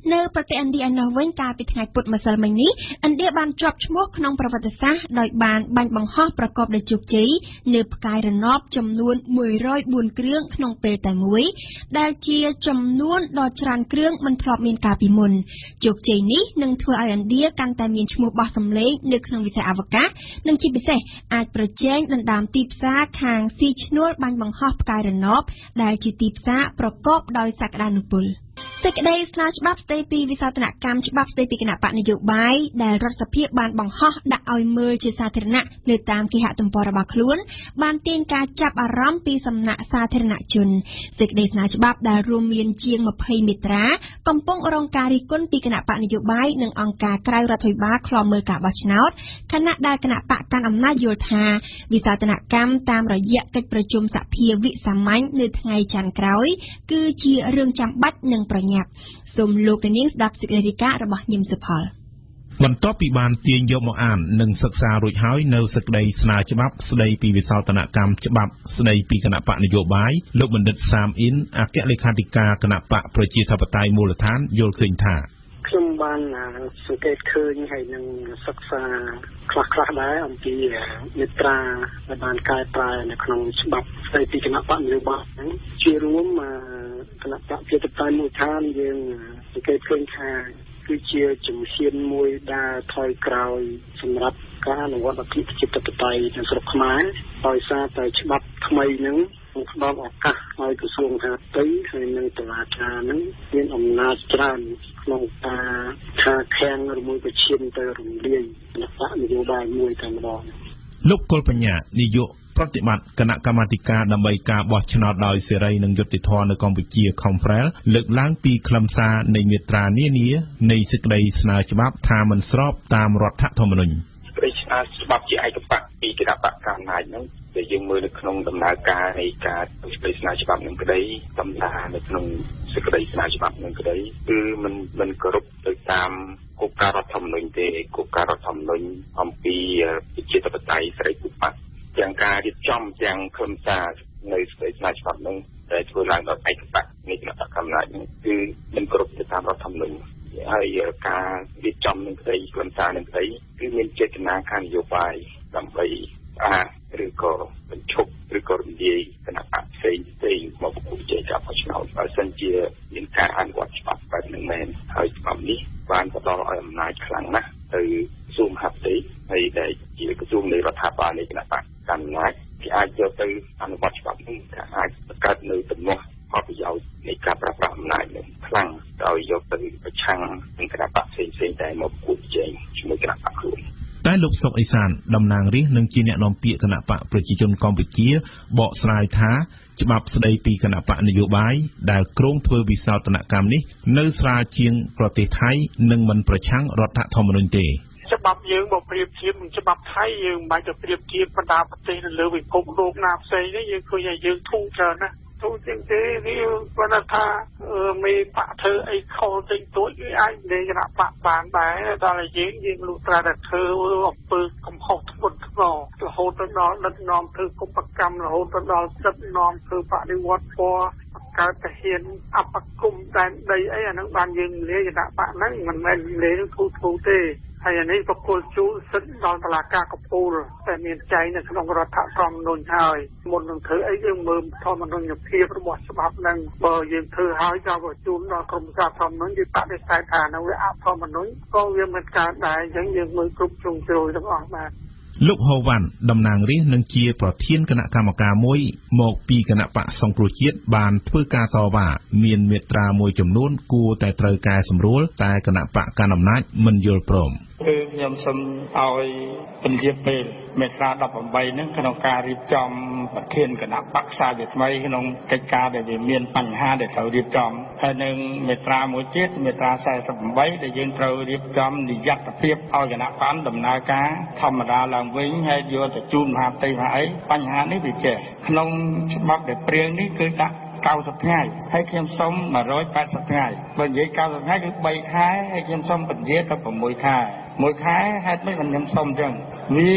នៅប្រទេសឥណ្ឌាឯណោះវិញកាលពីថ្ងៃពុធម្សិលមិញនេះឥណ្ឌាបានជាប់ឈ្មោះក្នុងប្រវត្តិសាស្ត្រដោយបានបាញ់បង្ហោះប្រកបដោយជោគជ័យលើផ្កាយរណបចំនួន104គ្រឿងក្នុងពេលតែមួយដែលជាចំនួនដ៏ច្រើនគ្រឿងមិនធ្លាប់មានកាលពីមុនជោគជ័យនេះនឹងធ្វើឲ្យឥណ្ឌាកាន់តែមានឈ្មោះបោះសម្លេងនៅក្នុងវិស័យអវកាសនិងជាពិសេសអាចប្រជែងដណ្ដើមទីផ្សារខាងស៊ីឈ្នួលបាញ់បង្ហោះផ្កាយរណបដែលជាទីផ្សារប្រកបដោយសក្តានុពលសេចក្តីស្នើច្បាប់ស្តីពីវិសោធនកម្មច្បាប់ស្តីពីគណៈបកនយោបាយដែលរដ្ឋសភាបានបង្ហោះដាក់ឲ្យមើលជាសាធារណៈនៅតាមគេហទំព័ររបស់ខ្លួនបានទាញការចាប់អារម្មណ៍ពីសំណាក់សាធារណជនសេចក្តីស្នើច្បាប់ដែលរួមមានជាង20មាត្រាកំពុងរងការរិះគន់ពីគណៈបកនយោបាយនិងអង្គការក្រៅរដ្ឋាភិបាលឃ្លាំមើលការបោះឆ្នោតខណៈដែលគណៈបកកាន់អំណាចយល់ថាវិសោធនកម្មតាមរយៈកិច្ចប្រជុំសភាវិសាមញ្ញនៅថ្ងៃច័ន្ទក្រោយគឺជារឿងចាំបាច់និងប្រញាប់សូមលោកនាងស្ដាប់សេចក្តីរាយការណ៍របស់ញឹមសុផលបន្ទាប់ពីបានទាញយកមកអាននិងសិក្សារួចហើយនៅសេចក្តីស្នើច្បាប់ស្តីពីវិសោធនកម្មច្បាប់ស្តីពីគណៈបកនយោបាយលោកបណ្ឌិតសាមអ៊ីនអគ្គលេខាធិការគណៈបកប្រជាធិបតេយ្យមូលដ្ឋានយល់ឃើញថាខ្ញុំបានសង្កេតឃើញហើយនឹងសិក្សាខ្លះៗដែរអំពីមាត្រាដែលបានកែប្រែនៅក្នុងច្បាប់ស្តីពីគណៈបកនយោបាយហ្នឹងជារួមគណៈបកប្រជាធិបតេយ្យមូលដ្ឋានយើងសង្កេតឃើញថាគឺជាជំហានមួយដែលថយក្រោយសម្រាប់ការអនុវត្តលទ្ធិប្រជាធិបតេយ្យនៅស្រុកខ្មែរដោយសារតែច្បាប់ថ្មីហ្នឹងផ្ដល់ឱកាសឲ្យក្រសួងមហាផ្ទៃហើយនិងតុលាការហ្នឹងមានអំណាចច្រើនក្នុងការថាខាំងឬមួយក៏ឈានទៅរំលាយគណៈបកនយោបាយមួយតែម្ដងលោកកុលបញ្ញានាយកប្រតិបត្តិគណៈកម្មាធិការដើម្បីការបោះឆ្នោតដោយសេរីនិងយុត្តិធម៌នៅកម្ពុជា Confrel លើកឡើងពីខ្លឹមសារនៃមាត្រានានានៃសេចក្តីស្នើច្បាប់ថាមិនស្របតាមរដ្ឋធម្មនុញ្ញសេចក្តីស្នើច្បាប់ជាឯកបកពីគណៈបកកណ្ដាលហ្នឹងដែលយើងមើលនៅក្នុងដំណើរការនៃការសេចក្តីស្នើច្បាប់នឹងក្តីសម្ដានៅក្នុងសេចក្តីស្នើច្បាប់នឹងក្តីគឺមិនគោរពទៅតាមគោលការណ៍រដ្ឋធម្មនុញ្ញទេគោលការណ៍រដ្ឋធម្មនុញ្ញអំពីប្រជាធិបតេយ្យសេរីភូមិបត្តិទាំងការរៀបចំទាំងខ្លឹមសារនៅសេចក្តីស្នើច្បាប់នឹងដែលធ្វើឡើងដោយឯកបកនៃគណៈបកកណ្ដាលហ្នឹងគឺមិនគោរពទៅតាមរដ្ឋធម្មនុញ្ញហើយការរៀបចំនឹងក្តីខ្លឹមសារនឹងក្តីគឺមានចេតនាការនយោបាយដើម្បីឬក៏បញ្ឈប់ឬក៏រំលាយគណៈបកផ្សេងមកប្រគល់ជ័យការបោះឆ្នោតបើសិនជាមានការអនុវត្តច្បាប់បែបហ្នឹងមែនហើយច្បាប់នេះបានផ្ដល់ឲ្យអំណាចខ្លាំងណាស់ទៅក្រសួងមហាផ្ទៃហើយដែលជាក្រសួងនៃរដ្ឋាភិបាលនៃគណៈបកកណ្ដាលគេអាចយកទៅអនុវត្តច្បាប់នេះថាអាចបង្កើតនៅទំនាស់ផលប្រយោជន៍នៃការប្រើប្រាស់អំណាចនេះខ្លាំងដោយយកទៅប្រឆាំងនឹងគណៈបកផ្សេងតែមកប្រគល់ជ័យជាមួយគណៈបកខ្លួនតែលោកសុកអេសានតំណាងរាស្ត្រនិងជាអ្នកនាំពាក្យគណៈបកប្រជាជនកម្ពុជាបកស្រាយថាច្បាប់ស្តីពីគណៈបកនយោបាយដែលគ្រោងធ្វើវិសោធនកម្មនេះនៅស្រាលជាងប្រទេសថៃនិងមិនប្រឆាំងរដ្ឋធម្មនុញ្ញទេច្បាប់យើងមកប្រៀបធៀបនឹងច្បាប់ថៃយើងមិនបាច់ទៅប្រៀបធៀបបណ្ដាប្រទេសនៅលើពិភពលោកណាផ្សេងទេយើងឃើញថាយើងធូរច្រើនណាស់ទូចឹងទេវាគាត់ថាមេបកធ្វើអីខុសតិចតួចវាអាចលេងគណៈបកបានដែរដល់តែយើងលុះត្រាតែធ្វើអំពើកំហុសធ្ងន់ធ្ងររហូតទៅដល់ដឹកនាំធ្វើកុបកម្មរហូតទៅដល់ដឹកនាំធ្វើបដិវត្តពណ៌កើតទៅហ៊ានអបគុំតែដីអីអានឹងបានយើងលេងគណៈបកហ្នឹងមិនមែនលេងធូរទេហើយនេះប្រគល់ជូនសិទ្ធិដល់តុលាការកំពូលតែមានចែងនៅក្នុងរដ្ឋធម្មនុញ្ញហើយមុននឹងធ្វើអីយើងមើលធម្មនុញ្ញភាពរបស់ច្បាប់ហ្នឹងបើយើងធ្វើហើយក៏បញ្ជូនដល់ក្រមសារធម្មនុញ្ញគេបដិសេធថានៅអធម្មនុញ្ញក៏វាមិនកើតដែរអញ្ចឹងយើងមើលគ្រប់ជ្រុងជ្រោយទាំងអស់បាទលោកហូវ៉ាន់តំណាងរាស្ត្រនិងជាប្រធានគណៈកម្មការមួយមកពីគណៈបកសង្គ្រោះជាតិបានធ្វើការតវ៉ាមានមាត្រាមួយចំនួនគួរតែត្រូវកែសម្រួលតែគណៈបកកណ្ដាលអំណាចមិនយល់ព្រមគឺខ្ញុំសូមឲ្យពន្យាពេលមេត្រា18ហ្នឹងក្នុងការរៀបចំប្រធានគណៈបកសាជាថ្មីក្នុងកិច្ចការដែលវាមានបញ្ហាដែលត្រូវរៀបចំហើយនឹងមេត្រាមួយទៀតមេត្រា48ដែលយើងត្រូវរៀបចំនិយត្តភាពឲ្យគណៈបកដំណើរការធម្មតាឡើងវិញហើយយកទៅជូនមហាផ្ទៃមហាអីបញ្ហានេះវាចេះក្នុងច្បាប់ដែលព្រៀងនេះគឺដាក់90ថ្ងៃហើយខ្ញុំសុំ180ថ្ងៃបើនិយាយ90ថ្ងៃគឺ3ខែហើយខ្ញុំសុំពន្យាទៅ6ខែ1ខែហេតុម៉េចខ្ញុំសុំអញ្ចឹងវា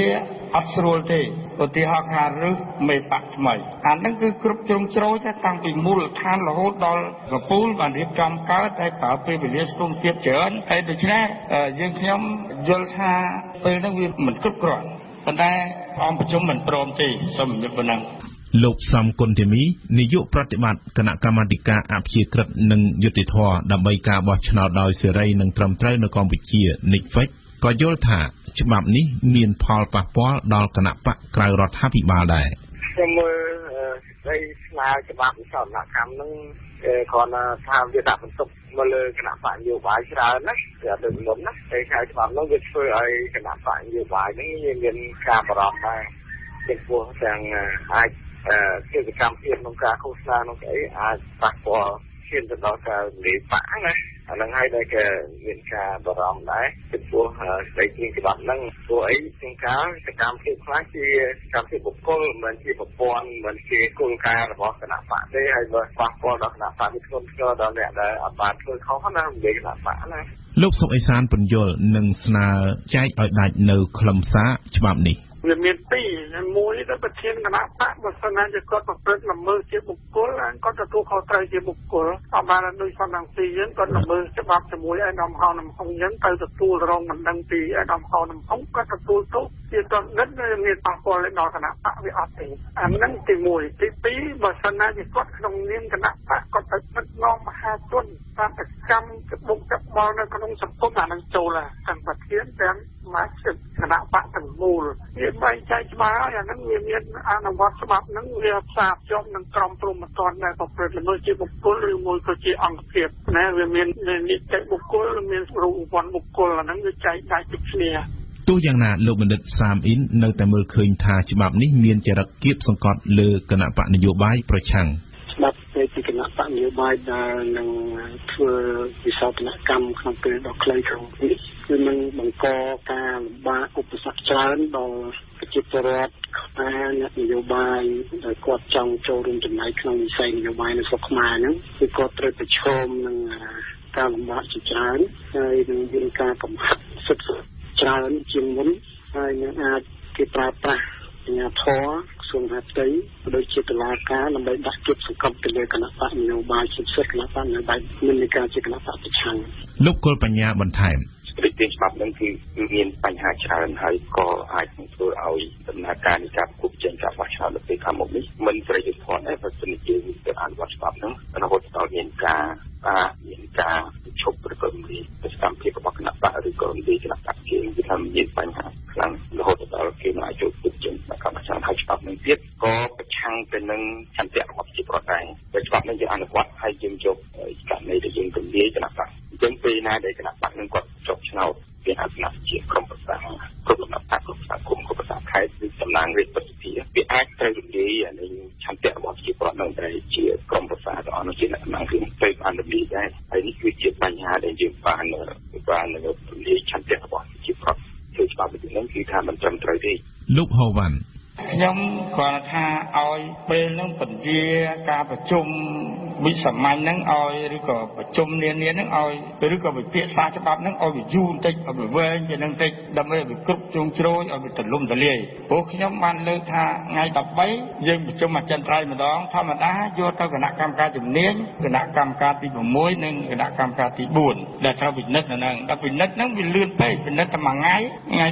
អត់ស្រួលទេឧទាហរណ៍ថារើសមេបកថ្មីអាហ្នឹងគឺគ្រប់ជ្រុងជ្រោយតាំងពីមូលដ្ឋានរហូតដល់កពូលបានរៀបចំកើតហើយប្រើពេលវេលាស្ទង់ទៀតច្រើនហើយដូច្នេះយើងខ្ញុំយល់ថាពេលហ្នឹងវាមិនគ្រប់គ្រាន់ប៉ុន្តែអង្គប្រជុំមិនព្រមទេសូមជំរាបប៉ុណ្ណឹងលោកសំគុណធីមីនាយកប្រតិបត្តិគណៈកម្មាធិការអព្យាក្រឹតនិងយុត្តិធម៌ដើម្បីការបោះឆ្នោតដោយសេរីនិងត្រឹមត្រូវនៅកម្ពុជា NICFEC ក៏យល់ថាច្បាប់នេះមានផលប៉ះពាល់ដល់គណៈបកក្រៅរដ្ឋាភិបាលដែរខ្ញុំមើលស្ដីស្នើច្បាប់វិសោធនកម្មនឹងគ្រាន់តែថាវាដាក់បន្ទុកមកលើគណៈបកនយោបាយច្រើនណាវាអត់ដូចមុនណាតែខែច្បាប់នោះវាធ្វើឲ្យគណៈបកនយោបាយនេះមានការបារម្ភដែរចំពោះទាំងអាចកិច្ចកម្មភាពក្នុងការឃោសនាក្នុងស្អីអាចប៉ះពាល់ឈានទៅដល់ការលេបបាក់ណាអានឹងហើយដែលគេមានការបារម្ភដែរចំពោះស្ដីជាច្បាប់ហ្នឹងព្រោះអីជាងការសកម្មភាពខ្លះជាសកម្មភាពបុគ្គលមិនជាប្រព័ន្ធមិនជាគោលការណ៍របស់គណៈបកទេហើយបើប៉ះពាល់ដល់គណៈបកវាធ្ងន់ធ្ងរដល់អ្នកដែលអត់បានធ្វើខុសណានិយាយគណៈបកណាលោកសុកអេសានពន្យល់និងស្នើចែកឲ្យដាច់នៅខ្លឹមសារច្បាប់នេះវាមានពីរមួយទៅប្រធានគណៈបកបើសិនជាគាត់ប្រព្រឹត្តល្មើសជាបុគ្គលគាត់ទទួលខុសត្រូវជាបុគ្គលអត់បានដូចគាត់ទាំងពីរយើងគាត់ល្មើសច្បាប់ជាមួយឯកឧត្តមហៅនំហុងយើងទៅទទួលរងមិនដឹងពីឯកឧត្តមហៅនំហុងគាត់ទទួលទុកជាតនិតមានប៉ះពាល់ដល់គណៈបកវាអត់ទេអាហ្នឹងទី1ទី2បើសិនជាគាត់ក្នុងនាមគណៈបកគាត់ទៅដឹកនាំមហាជនតាមសកម្មក្បុកក្បល់នៅក្នុងសង្គមអានឹងចូលទាំងប្រធានទាំងមកគណៈបកទាំងមូលវាបែងចែកច្បាស់ហើយអាហ្នឹងវាមានអនុវត្តច្បាប់ហ្នឹងវាផ្សារភ្ជាប់នឹងក្រមព្រហ្មទណ្ឌដែលប្រព្រឹត្តល្មើសជាបុគ្គលឬមួយក៏ជាអង្គភាពណាវាមាននីតិបុគ្គលមានរូបវ័នបុគ្គលអាហ្នឹងវាចែកដាច់ពីគ្នាទោះយ៉ាងណាលោកបណ្ឌិតសាមអ៊ីននៅតែមើលឃើញថាច្បាប់នេះមានចរិតគៀបសង្កត់លើគណៈបកនយោបាយប្រឆាំងច្បាប់ពីគណៈបកនយោបាយដែលនឹងធ្វើវិសោធនកម្មក្នុងពេលដ៏ខ្លីក្នុងនេះគឺនឹងបង្កការលំបាកឧបសគ្គច្រើនដល់ប្រជាពលរដ្ឋខ្មែរអ្នកនយោបាយដែលគាត់ចង់ចូលរួមចំណែកក្នុងវិស័យនយោបាយនៅស្រុកខ្មែរហ្នឹងគឺគាត់ត្រូវប្រឈមនឹងការលំបាកជាច្រើនហើយនឹងមានការកំហិតសិទ្ធិច្រើនជាងមុនហើយនឹងអាចគេប្រើប្រាស់អាជ្ញាធរក្រសួងមហាផ្ទៃដូចជាតុលាការដើម្បីដាក់គៀបសង្កត់ទៅលើគណៈបកនយោបាយជាពិសេសគណៈបកនយោបាយមាននៃការជាគណៈបកប្រឆាំងលោកគុលបញ្ញាបន្ថែមវិធានច្បាប់នឹងគឺមានបញ្ហាច្រើនហើយក៏អាចធ្វើឲ្យដំណើរការនៃការគប់ចេញការបោះឆ្នោតនៅពេលខាងមុខនេះមិនប្រយោជន៍ផងដែរបើសិនជាទៅអនុវត្តច្បាប់ហ្នឹងរហូតដល់មានការឈប់ប្រកបនៃសកម្មភាពរបស់គណៈបកឬក៏នៃគណៈបកជាគឺថាមានបញ្ហាខ្លាំងរហូតដល់គេមិនអាចចូលគប់ចេញការបោះឆ្នោតហើយច្បាប់នឹងទៀតក៏ប្រឆាំងទៅនឹងឆន្ទៈរបស់ប្រជាពលរដ្ឋដែរបើច្បាប់នឹងយើងអនុវត្តហើយយើងយកករណីដែលយើងទម្លាយគណៈបកចឹងពេលណាដែលគណៈបកនឹងគាត់ចុះឆ្នោតវាអាសនៈជាក្រុមប្រឹក្សាគ្រប់គណៈបកគ្រប់សាគុំគ្រប់ប្រសាខេត្តឬតំណាងរាជប្រតិភិវាអាចត្រូវរំលាយនឹងឆន្ទៈរបស់ប្រជាពលរដ្ឋនឹងដែលជាក្រុមប្រឹក្សាទាំងអស់នោះជាអ្នកតំណាងរាជទៅបានរំលាយដែរហើយនេះគឺជាបញ្ហាដែលយើងបានរំលាយឆន្ទៈរបស់ប្រជាពលរដ្ឋធ្វើច្បាប់នេះគឺថាមិនត្រឹមត្រូវទេលោកហូវ៉ាន់ខ្ញុំគាត់ថាឲ្យពេលហ្នឹងពន្យាការប្រជុំវិសាមញ្ញហ្នឹងឲ្យឬក៏ប្រជុំនានាហ្នឹងឲ្យឬក៏វិភាគសាច្បាប់ហ្នឹងឲ្យវាយូរបន្តិចឲ្យវាវែងជាងហ្នឹងបន្តិចដើម្បីឲ្យវាគ្រប់ជ្រុងជ្រោយឲ្យវាទលំទលាយព្រោះខ្ញុំបានលើកថាថ្ងៃ13យើងប្រជុំអចិន្ត្រៃយ៍ម្ដងធម្មតាយកទៅគណៈកម្មការជំនាញគណៈកម្មការទី6និងគណៈកម្មការទី4ដែលត្រូវពិនិត្យហ្នឹងដល់ពិនិត្យហ្នឹងវាលឿនពេកពិនិត្យតែមួយថ្ងៃ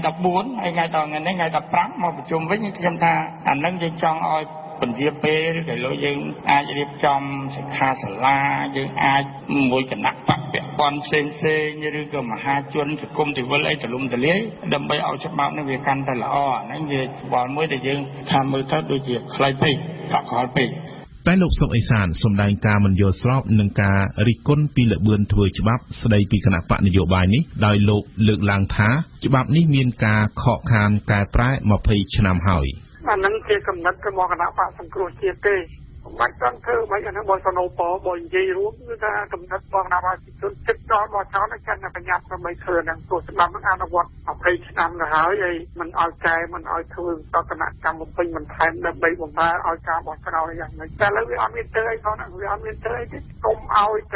14ហើយថ្ងៃ15មកប្រជុំវិញខ្ញុំថាអានឹងយើងចង់ឲ្យពន្យាពេលដែលលោកយើងអាចរៀបចំសិក្ខាសាលាយើងអាចមួយគណៈបកពាក់ព័ន្ធផ្សេងឬក៏មហាជនសង្គមស៊ីវិលអីទលំទលាយដើម្បីឲ្យច្បាប់នេះវាកាន់តែល្អអាហ្នឹងវាបល់មួយដែលយើងថាមើលទៅដូចជាខ្លីពេកកក់កលពេកតែលោកសុកអេសានសម្ដែងការមិនយល់ស្របនឹងការរិះគន់ពីល្បឿនធ្វើច្បាប់ស្ដីពីគណៈបកនយោបាយនេះដោយលោកលើកឡើងថាច្បាប់នេះមានការខកខានកែប្រែ20ឆ្នាំហើយអានឹងជាកំណត់របស់គណៈបកសង្គ្រោះជាតិទេមិនបាច់ចង់ធ្វើមិនអានឹងបើសណូពបើនិយាយរួមគឺថាកំណត់របស់គណៈបកជនចិត្តដល់មកចោលតែកាន់តែប្រញាប់ដើម្បីធ្វើនឹងទោះច្បាប់នឹងអនុវត្ត20ឆ្នាំទៅហើយមិនឲ្យកែមិនឲ្យធ្វើតគណៈកម្មបំពេញបន្ថែមដើម្បីបំរើឲ្យការបោះឆ្នោតយ៉ាងម៉េចតែឥឡូវវាអត់មានធ្វើអីផងវាអត់មានធ្វើអីទេកុំឲ្យតែ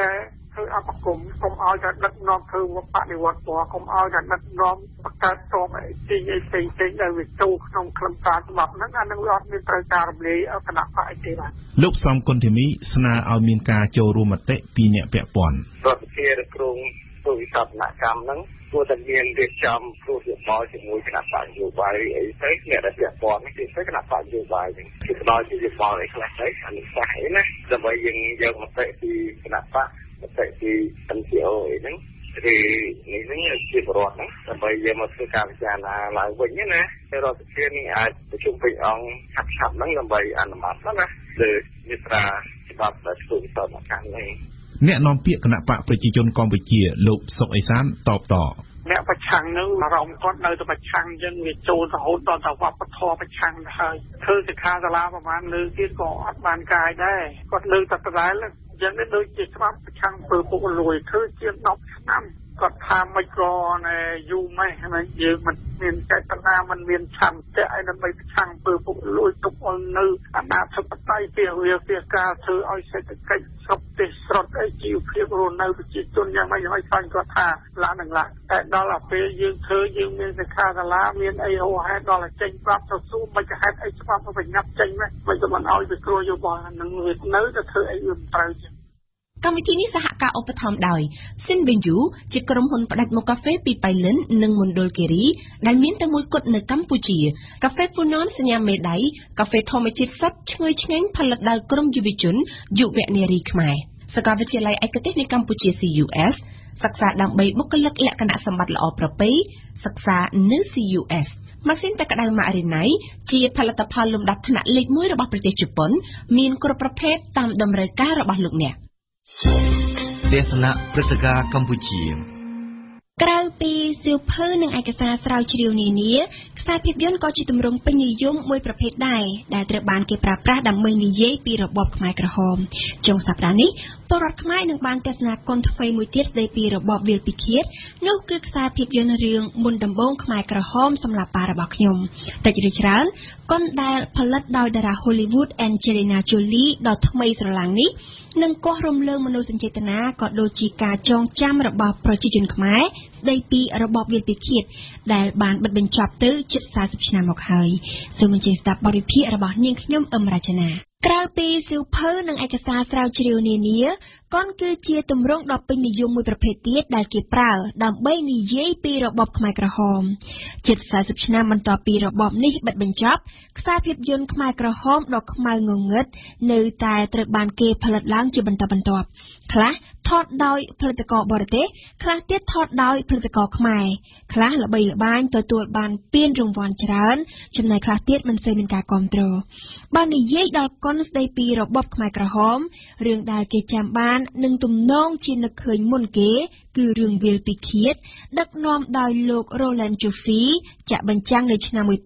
ធ្វើអបគុំកុំឲ្យតែដឹកនាំធ្វើបដិវត្តពណ៌កុំឲ្យតែដឹកនាំបង្កើតតបអីផ្សេងដែលវាចូលក្នុងខ្លឹមសារច្បាប់ហ្នឹងអានឹងវាអត់មានត្រូវការរំលាយគណៈបកអីទេបាទលោកសំគុណធីមីស្នើឲ្យមានការចូលរួមមតិពីអ្នកពាក់ព័ន្ធរដ្ឋាភិបាលក្រុងធ្វើវិសោធនកម្មហ្នឹងគួរតែមានរៀបចំព្រោះយោបល់ជាមួយគណៈបកនយោបាយអីទៅអ្នកដែលពាក់ព័ន្ធនេះគឺគណៈបកនយោបាយហ្នឹងគឺផ្ដល់ជាយោបល់អីខ្លះទៅអានេះខ្លះអីណាដើម្បីយើងយកមតិពីគណៈបកមតិពី NGO អីហ្នឹងឬនេះជាបរិវត្តហ្នឹងដើម្បីយកមកធ្វើការពិចារណាឡើងវិញណារដ្ឋាភិបាលនេះអាចប្រជុំពេញអង្គឆាប់ៗហ្នឹងដើម្បីអនុម័តណាលើមាត្រាច្បាប់ដែលធ្វើវិសោធនកម្មនេះអ្នកនាំពាក្យគណៈបកប្រជាជនកម្ពុជាលោកសុកអេសានតបតអ្នកប្រឆាំងនឹងអារម្មណ៍គាត់នៅតែប្រឆាំងអញ្ចឹងវាចូលរហូតដល់តែវប្បធម៌ប្រឆាំងទៅហើយធ្វើសិក្ខាសាលាប្រហែលលើទៀតក៏អត់បានកាយដែរគាត់លើតែដដែលអញ្ចឹងដូចជាច្បាប់ប្រឆាំងពើពុករលួយធ្វើជា10ឆ្នាំគាត់ថាមិនក៏យូរម៉េចហើយយើងមិនមានចេតនាមិនមានឆន្ទៈអីដើម្បីប្រឆាំងពើពុករលួយទុកឲ្យនៅអាណាធិបតេយ្យពីការធ្វើឲ្យសេដ្ឋកិច្ចស្រុកទេសស្រុតអីជីវភាពរស់នៅប្រជាជនយ៉ាងម៉េចហើយខ្លាញ់គាត់ថាឡានតែដល់ពេលយើងធ្វើយើងមានសិក្ខាសាលាមានអីហោហែដល់ចេញប្រាប់ទៅសួរមិនហេតុអីច្បាប់ទៅបញ្ញត្តិចេញមិនក៏មិនឲ្យវាគ្រួយោបល់នឹងវានៅតែធ្វើអីវាមិនត្រូវទេកម្មវិធីនេះសហការឧបត្ថម្ភដោយ Sinvenju ជាក្រុមហ៊ុនផ្ដាច់មុខកាហ្វេពីបៃលិននិងមណ្ឌលគិរីដែលមានតែមួយគត់នៅកម្ពុជាកាហ្វេ Funon សញ្ញាមេដៃកាហ្វេធម្មជាតិសុទ្ធឈ្ងុយឆ្ងាញ់ផលិតដោយក្រុមយុវជនយុវនារីខ្មែរសាកលវិទ្យាល័យឯកទេសនៃកម្ពុជា CUS សិក្សាដើម្បីបុគ្គលិកលក្ខណៈសម្បត្តិល្អប្រពៃសិក្សានៅ CUSម៉ាស៊ីនតែក្តៅម៉ារីណៃជាផលិតផលលំដាប់ថ្នាក់លេខ1របស់ប្រទេសជប៉ុនមានគ្រប់ប្រភេទតាមតម្រូវការរបស់លោកអ្នកទេសនាព្រឹត្តិការណ៍កម្ពុជាក្រៅពីសៀវភៅនិងឯកសារស្រាវជ្រាវនានាខ្សែភាពយន្តក៏ជាទម្រង់ពេញនិយមមួយប្រភេទដែរដែលត្រូវបានគេប្រើប្រាស់ដើម្បីនិយាយពីរបបខ្មែរក្រហមចុងសប្តាហ៍នេះពលរដ្ឋខ្មែរនឹងបានទស្សនាគុនថ្មីមួយទៀតស្ដីពីរបបវាលពិឃាតនោះគឺខ្សែភាពយន្តរឿងមុនដំបូងខ្មែរក្រហមសម្រាប់ប៉ារបស់ខ្ញុំតិចឬច្រើនគុនដែលផលិតដោយតារា Hollywood Angelina Jolie ដ៏ថ្មីស្រឡាំងនេះនឹងកោះរំលើងមនោសញ្ចេតនាក៏ដូចជាការចងចាំរបស់ប្រជាជនខ្មែរស្ដីពីរបបវាលពិឃាតដែលបានបិទបញ្ចប់ទៅជិត40ឆ្នាំមកហើយសូមអញ្ជើញស្ដាប់បទវិភាគរបស់នាងខ្ញុំអឹមរចនាក្រៅពីសៀវភៅនិងឯកសារស្រាវជ្រាវនានាកុនគឺជាទម្រង់ដ៏ពេញនិយមមួយប្រភេទទៀតដែលគេប្រើដើម្បីនិយាយពីរបបខ្មែរក្រហមជិត40ឆ្នាំបន្ទាប់ពីរបបនេះបិទបញ្ចប់ខ្សែភាពយន្តខ្មែរក្រហមដ៏ខ្មៅងងឹតនៅតែត្រូវបានគេផលិតឡើងជាបន្តបន្ទាប់ខ្លះថតដោយផលិតករបរទេសខ្លះទៀតថតដោយផលិតករខ្មែរខ្លះល្បីល្បាញទទួលបានពានរង្វាន់ច្រើនចំណែកខ្លះទៀតមិនសូវមានការគាំទ្របាននិយាយដល់កុនស្ដីពីរបបខ្មែរក្រហមរឿងដែលគេចាំបាននឹងទំនងជានឹកឃើញមុនគេគឺរឿងវាលពិឃាតដឹកនាំដោយលោក Roland Joffé ចាក់បញ្ចាំងនៅឆ្នាំ1984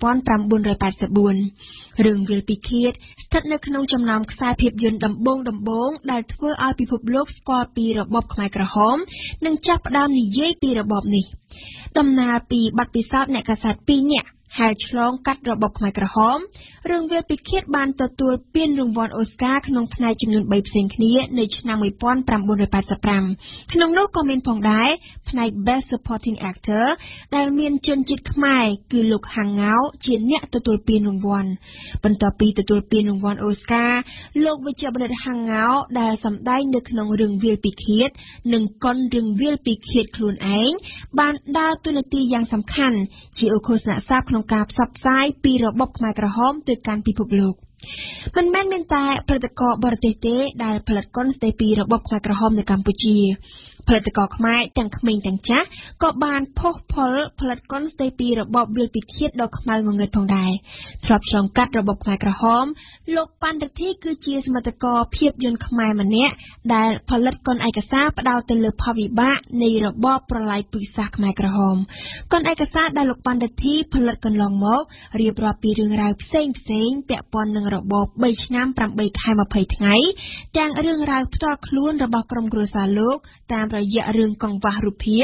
រឿងវាលពិឃាតស្ថិតនៅក្នុងចំណោមខ្សែភាពយន្តដំបូងដែលធ្វើឲ្យពិភពលោកស្គាល់ពីរបបខ្មែរក្រហមនិងចាប់ផ្ដើមនិយាយពីរបបនេះដំណើរពីបទពិសោធន៍អ្នកកាសែត2នាក់ហែលឆ្លងកាត់របបខ្មែរក្រហមរឿងវាលពិឃាតបានទទួលពានរង្វាន់អូស្ការក្នុងផ្នែកចំនួន3ផ្សេងគ្នានៅឆ្នាំ1985ក្នុងនោះក៏មានផងដែរផ្នែក Best Supporting Actor ដែលមានជនជាតិខ្មែរគឺលោកហាងង៉ៅជាអ្នកទទួលពានរង្វាន់បន្ទាប់ពីទទួលពានរង្វាន់អូស្ការលោកវិជ្ជបណ្ឌិតហាងង៉ៅដែលសម្ដែងនៅក្នុងរឿងវាលពិឃាតនិងកុនរឿងវាលពិឃាតខ្លួនឯងបានដើរតួនាទីយ៉ាងសំខាន់ជាឧគ្គោសនស័ព្ទក្នុងការផ្សព្វផ្សាយពីរបបខ្មែរក្រហមទៅកាន់ពិភពលោកមិនមែនមានតែផលិតករបរទេសទេដែលផលិតកុនស្ដីពីរបបខ្មែរក្រហមនៅកម្ពុជាផលិតករខ្មែរទាំងក្មេងទាំងចាស់ក៏បានផុសផុលផលិតកុនស្ដីពីរបបវាលពិឃាតដ៏ខ្មៅងងឹតផងដែរធ្លាប់ឆ្លងកាត់របបខ្មែរក្រហមលោកប៉ាន់រិទ្ធីគឺជាសមិទ្ធករភាពយន្តខ្មែរម្នាក់ដែលផលិតកុនឯកសារផ្ដោតទៅលើផលវិបាកនៃរបបប្រល័យពូជសាសន៍ខ្មែរក្រហមកុនឯកសារដែលលោកប៉ាន់រិទ្ធីផលិតកន្លងមករៀបរាប់ពីរឿងរ៉ាវផ្សេងពាក់ព័ន្ធនឹងរបប3ឆ្នាំ8ខែ20ថ្ងៃទាំងរឿងរ៉ាវផ្ទាល់ខ្លួនរបស់ក្រុមគ្រួសារលោកតាមរយៈរឿងកង្វះរូបភាព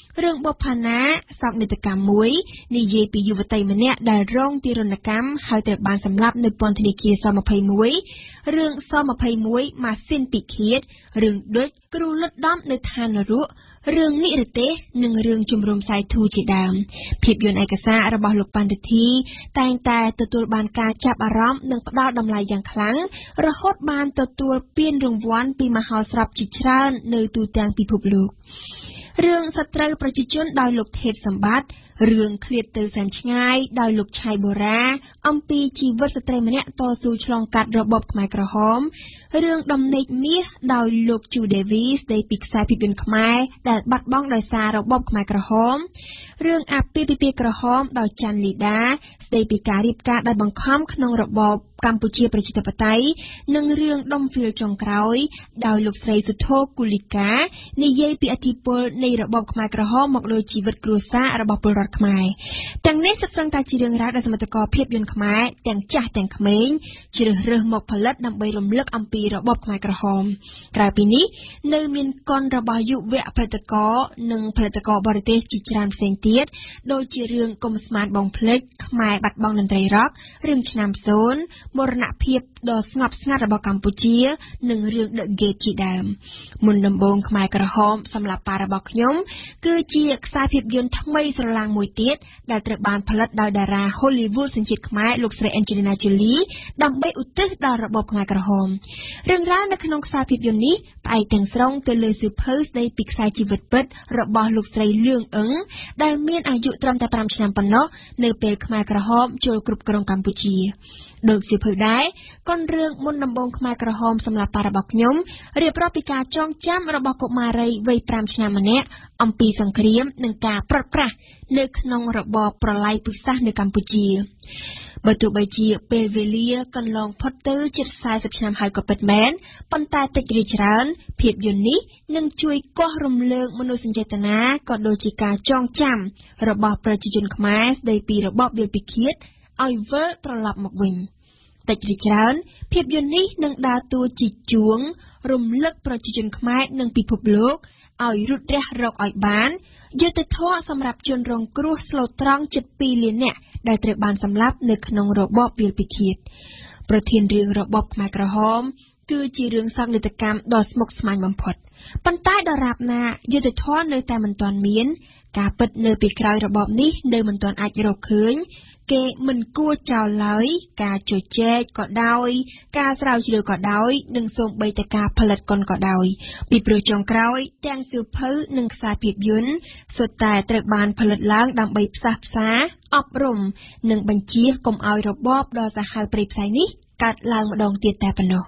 រឿងបុប្ផាណាសោកនាដកម្មមួយនិយាយពីយុវតីម្នាក់ដែលរងទារុណកម្មហើយត្រូវបានសម្លាប់នៅពន្ធនាគារស-21រឿងស-21ម៉ាស៊ីនពិឃាតរឿងដូចគ្រូលុតដំនៅឋាននរករឿងនិរទេសនិងរឿងជំរំសាយធូជាដើមភាពយន្តឯកសាររបស់លោកប៉ាន់រិទ្ធីតែងតែទទួលបានការចាប់អារម្មណ៍និងផ្ដល់តម្លៃយ៉ាងខ្លាំងរហូតបានទទួលពានរង្វាន់ពីមហោស្រពជាច្រើននៅទូទាំងពិភពលោករឿងសត្រូវប្រជាជនដោយលោកថេតសម្បត្តិរឿងឃ្លាតទៅសែនឆ្ងាយដោយលោកឆៃបូរ៉ាអំពីជីវិតស្ត្រីម្នាក់តស៊ូឆ្លងកាត់របបខ្មែរក្រហមរឿងដំណេកមាសដោយលោកជូដេវីស្ដីពីខ្សែភាពយន្តខ្មែរដែលបាត់បង់ដោយសាររបបខ្មែរក្រហមរឿងអាពាហ៍ពិពាហ៍ក្រហមដោយច័ន្ទលីដាស្ដីពីការរៀបការដោយបង្ខំក្នុងរបបកម្ពុជាប្រជាធិបតេយ្យនិងរឿងដុំហ្វីលចុងក្រោយដោយលោកស្រីសុធោគូលីកានិយាយពីឥទ្ធិពលនៃរបបខ្មែរក្រហមមកលើជីវិតគ្រួសាររបស់ពលរដ្ឋខ្មែរទាំងនេះសុទ្ធសឹងតែជារឿងរ៉ាវដែលសមត្ថករភាពយន្តខ្មែរទាំងចាស់ទាំងក្មេងជ្រើសរើសមកផលិតដើម្បីរំលឹកអំពីរបបខ្មែរក្រហមក្រៅពីនេះនៅមានកុនរបស់យុវផលិតករនិងផលិតករបរទេសជាច្រើនផ្សេងទៀតដូចជារឿងកុំស្មានបងភ្លេចខ្មែរបាត់បង់តន្ត្រីរ៉ុករឿងឆ្នាំសូន្យមរណភាពដ៏ស្ងប់ស្ងាត់របស់កម្ពុជានិងរឿង The Gate ជាដើមមុនដំបូងខ្មែរក្រហមសម្រាប់ប៉ារបស់ខ្ញុំគឺជាខ្សែភាពយន្តថ្មីស្រឡាងមួយទៀតដែលត្រូវបានផលិតដោយតារា Hollywood សញ្ជាតិខ្មែរលោកស្រី Angelina Jolie ដើម្បីឧទ្ទិសដល់របបខ្មែរក្រហមរឿងរ៉ាវនៅក្នុងខ្សែភាពយន្តនេះផ្អែកទាំងស្រុងទៅលើសៀវភៅស្ដីពីខ្សែជីវិតពិតរបស់លោកស្រីលឿងអឹងដែលមានអាយុត្រឹមតែ5ឆ្នាំប៉ុណ្ណោះនៅពេលខ្មែរក្រហមចូលគ្រប់គ្រងកម្ពុជាដូចសៀវភៅដែរកុនរឿងមុនដំបូងខ្មែរក្រហមសម្រាប់ប៉ារបស់ខ្ញុំរៀបរាប់ពីការចងចាំរបស់កុមារីវ័យ5ឆ្នាំម្នាក់អំពីសង្គ្រាមនិងការប្រត់ប្រាស់នៅក្នុងរបបប្រល័យពូជសាសន៍នៅកម្ពុជាបើទោះបីជាពេលវេលាកន្លងផុតទៅជិត40ឆ្នាំហើយក៏ពិតមែនប៉ុន្តែតិចរីច្រើនភាពយន្តនេះនឹងជួយកោះរំលើកមនោសញ្ចេតនាក៏ដូចជាការចងចាំរបស់ប្រជាជនខ្មែរស្ដីពីរបបវាលពិឃាតឲ្យវិលត្រឡប់មកវិញតិចរីច្រើនភាពយន្តនេះនឹងដើរតួជាជួងរំលឹកប្រជាជនខ្មែរនិងពិភពលោកឲ្យរត់រះរកឲ្យបានយុត្តិធម៌សម្រាប់ជនរងគ្រោះស្លូតត្រង់ជិត2លាននាក់ដែលត្រូវបានសម្លាប់នៅក្នុងរបបវាលពិឃាតប្រធានរឿងរបបខ្មែរក្រហមគឺជារឿងសោកនាដកម្មដ៏ស្មុគស្មាញបំផុតប៉ុន្តែដរាបណាយុត្តិធម៌នៅតែមិនទាន់មានការពិតនៅពីក្រោយរបបនេះនៅមិនទាន់អាចរកឃើញគេមិនគួរចោលឡើយការជជែកក៏ដោយការស្រាវជ្រាវក៏ដោយនិងសូម្បីតែការផលិតកុនក៏ដោយពីព្រោះចុងក្រោយទាំងសៀវភៅនិងខ្សែភាពយន្តសុទ្ធតែត្រូវបានផលិតឡើងដើម្បីផ្សះផ្សាអប់រំនិងបញ្ជាកុំឲ្យរបបដ៏សាហាវព្រៃផ្សៃនេះកើតឡើងម្ដងទៀតតែប៉ុណ្ណោះ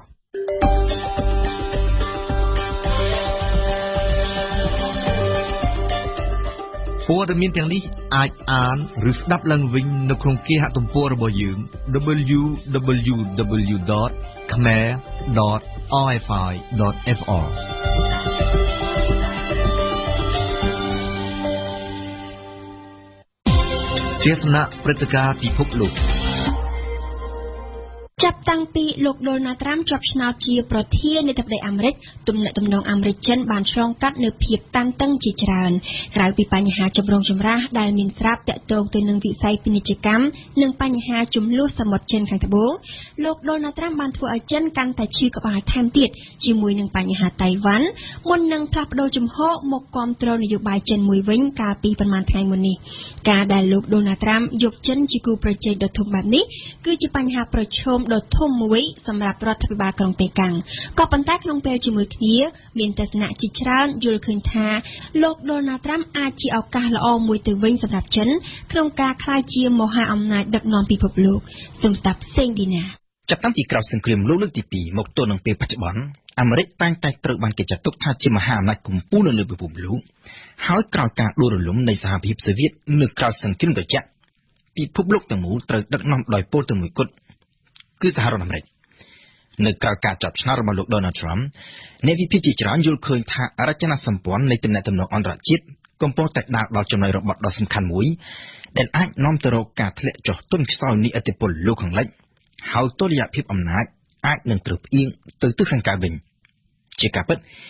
ព័ត៌មានទាំងនេះអាចអានឬស្ដាប់ឡើងវិញនៅក្នុងគេហទំព័ររបស់យើង www.khmer.rfi.fr ទេសនាព្រឹត្តិការណ៍ពិភពលោកចាប់តាំងពីលោកដូណាល់ត្រាំជាប់ឆ្នោតជាប្រធានាធិបតីអាមេរិកទំនាក់ទំនងអាមេរិកចិនបានឆ្លងកាត់នូវភាពតានតឹងជាច្រើនក្រៅពីបញ្ហាចម្រូងចម្រាសដែលមានស្រាប់ទាក់ទងទៅនឹងវិស័យពាណិជ្ជកម្មនិងបញ្ហាជម្លោះសមុទ្រចិនខាងត្បូងលោកដូណាល់ត្រាំបានធ្វើឲ្យចិនកាន់តែឈឺក្បាលថែមទៀតជាមួយនឹងបញ្ហាតៃវ៉ាន់មុននឹងផ្លាស់ប្ដូរជំហរមកគាំទ្រនយោបាយចិនមួយវិញកាលពីប្រហែលថ្ងៃមុននេះការដែលលោកដូណាល់ត្រាំយកចិនជាគូប្រជែងដ៏ធំបែបនេះគឺជាបញ្ហាប្រឈមដ៏ធំមួយសម្រាប់រដ្ឋាភិបាលក្រុងប៉េកាំងក៏ប៉ុន្តែក្នុងពេលជាមួយគ្នាមានទស្សនៈជាច្រើនយល់ឃើញថាលោកដូណាល់ត្រាំអាចជាឱកាសល្អមួយទៅវិញសម្រាប់ចិនក្នុងការក្លាយជាមហាអំណាចដឹកនាំពិភពលោកសូមស្ដាប់ផ្សេងឌីណាចាប់តាំងពីក្រោយសង្គ្រាមលោកលើកទី2មកទល់នឹងពេលបច្ចុប្បន្នអាមេរិកតែងតែត្រូវបានគេចាត់ទុកថាជាមហាអំណាចកំពូលនៅលើពិភពលោកហើយក្រោយការដួលរលំនៃសហភាពសូវៀតនៅក្រោយសង្គ្រាមត្រជាក់ពិភពលោកទាំងមូលត្រូវដឹកនាំដោយពលតែមួយគត់គឺសហរដ្ឋអាមេរិកនៅក្រៅការចាប់ឆ្នោតរបស់លោក Donald Trump អ្នកវិភាគជាច្រើនយល់ឃើញថារចនាសម្ព័ន្ធនៃទំនាក់ទំនងអន្តរជាតិកំពុងតែដើរដល់ចំណុចរបត់ដ៏សំខាន់មួយដែលអាចនាំទៅរកការធ្លាក់ចុះទន់ខ្សោយនៃឥទ្ធិពលលោកខាងលិចហើយតុល្យភាពអំណាចអាចនឹងត្រូវផ្អៀងទៅទិសខាងកើតវិញជាការពិត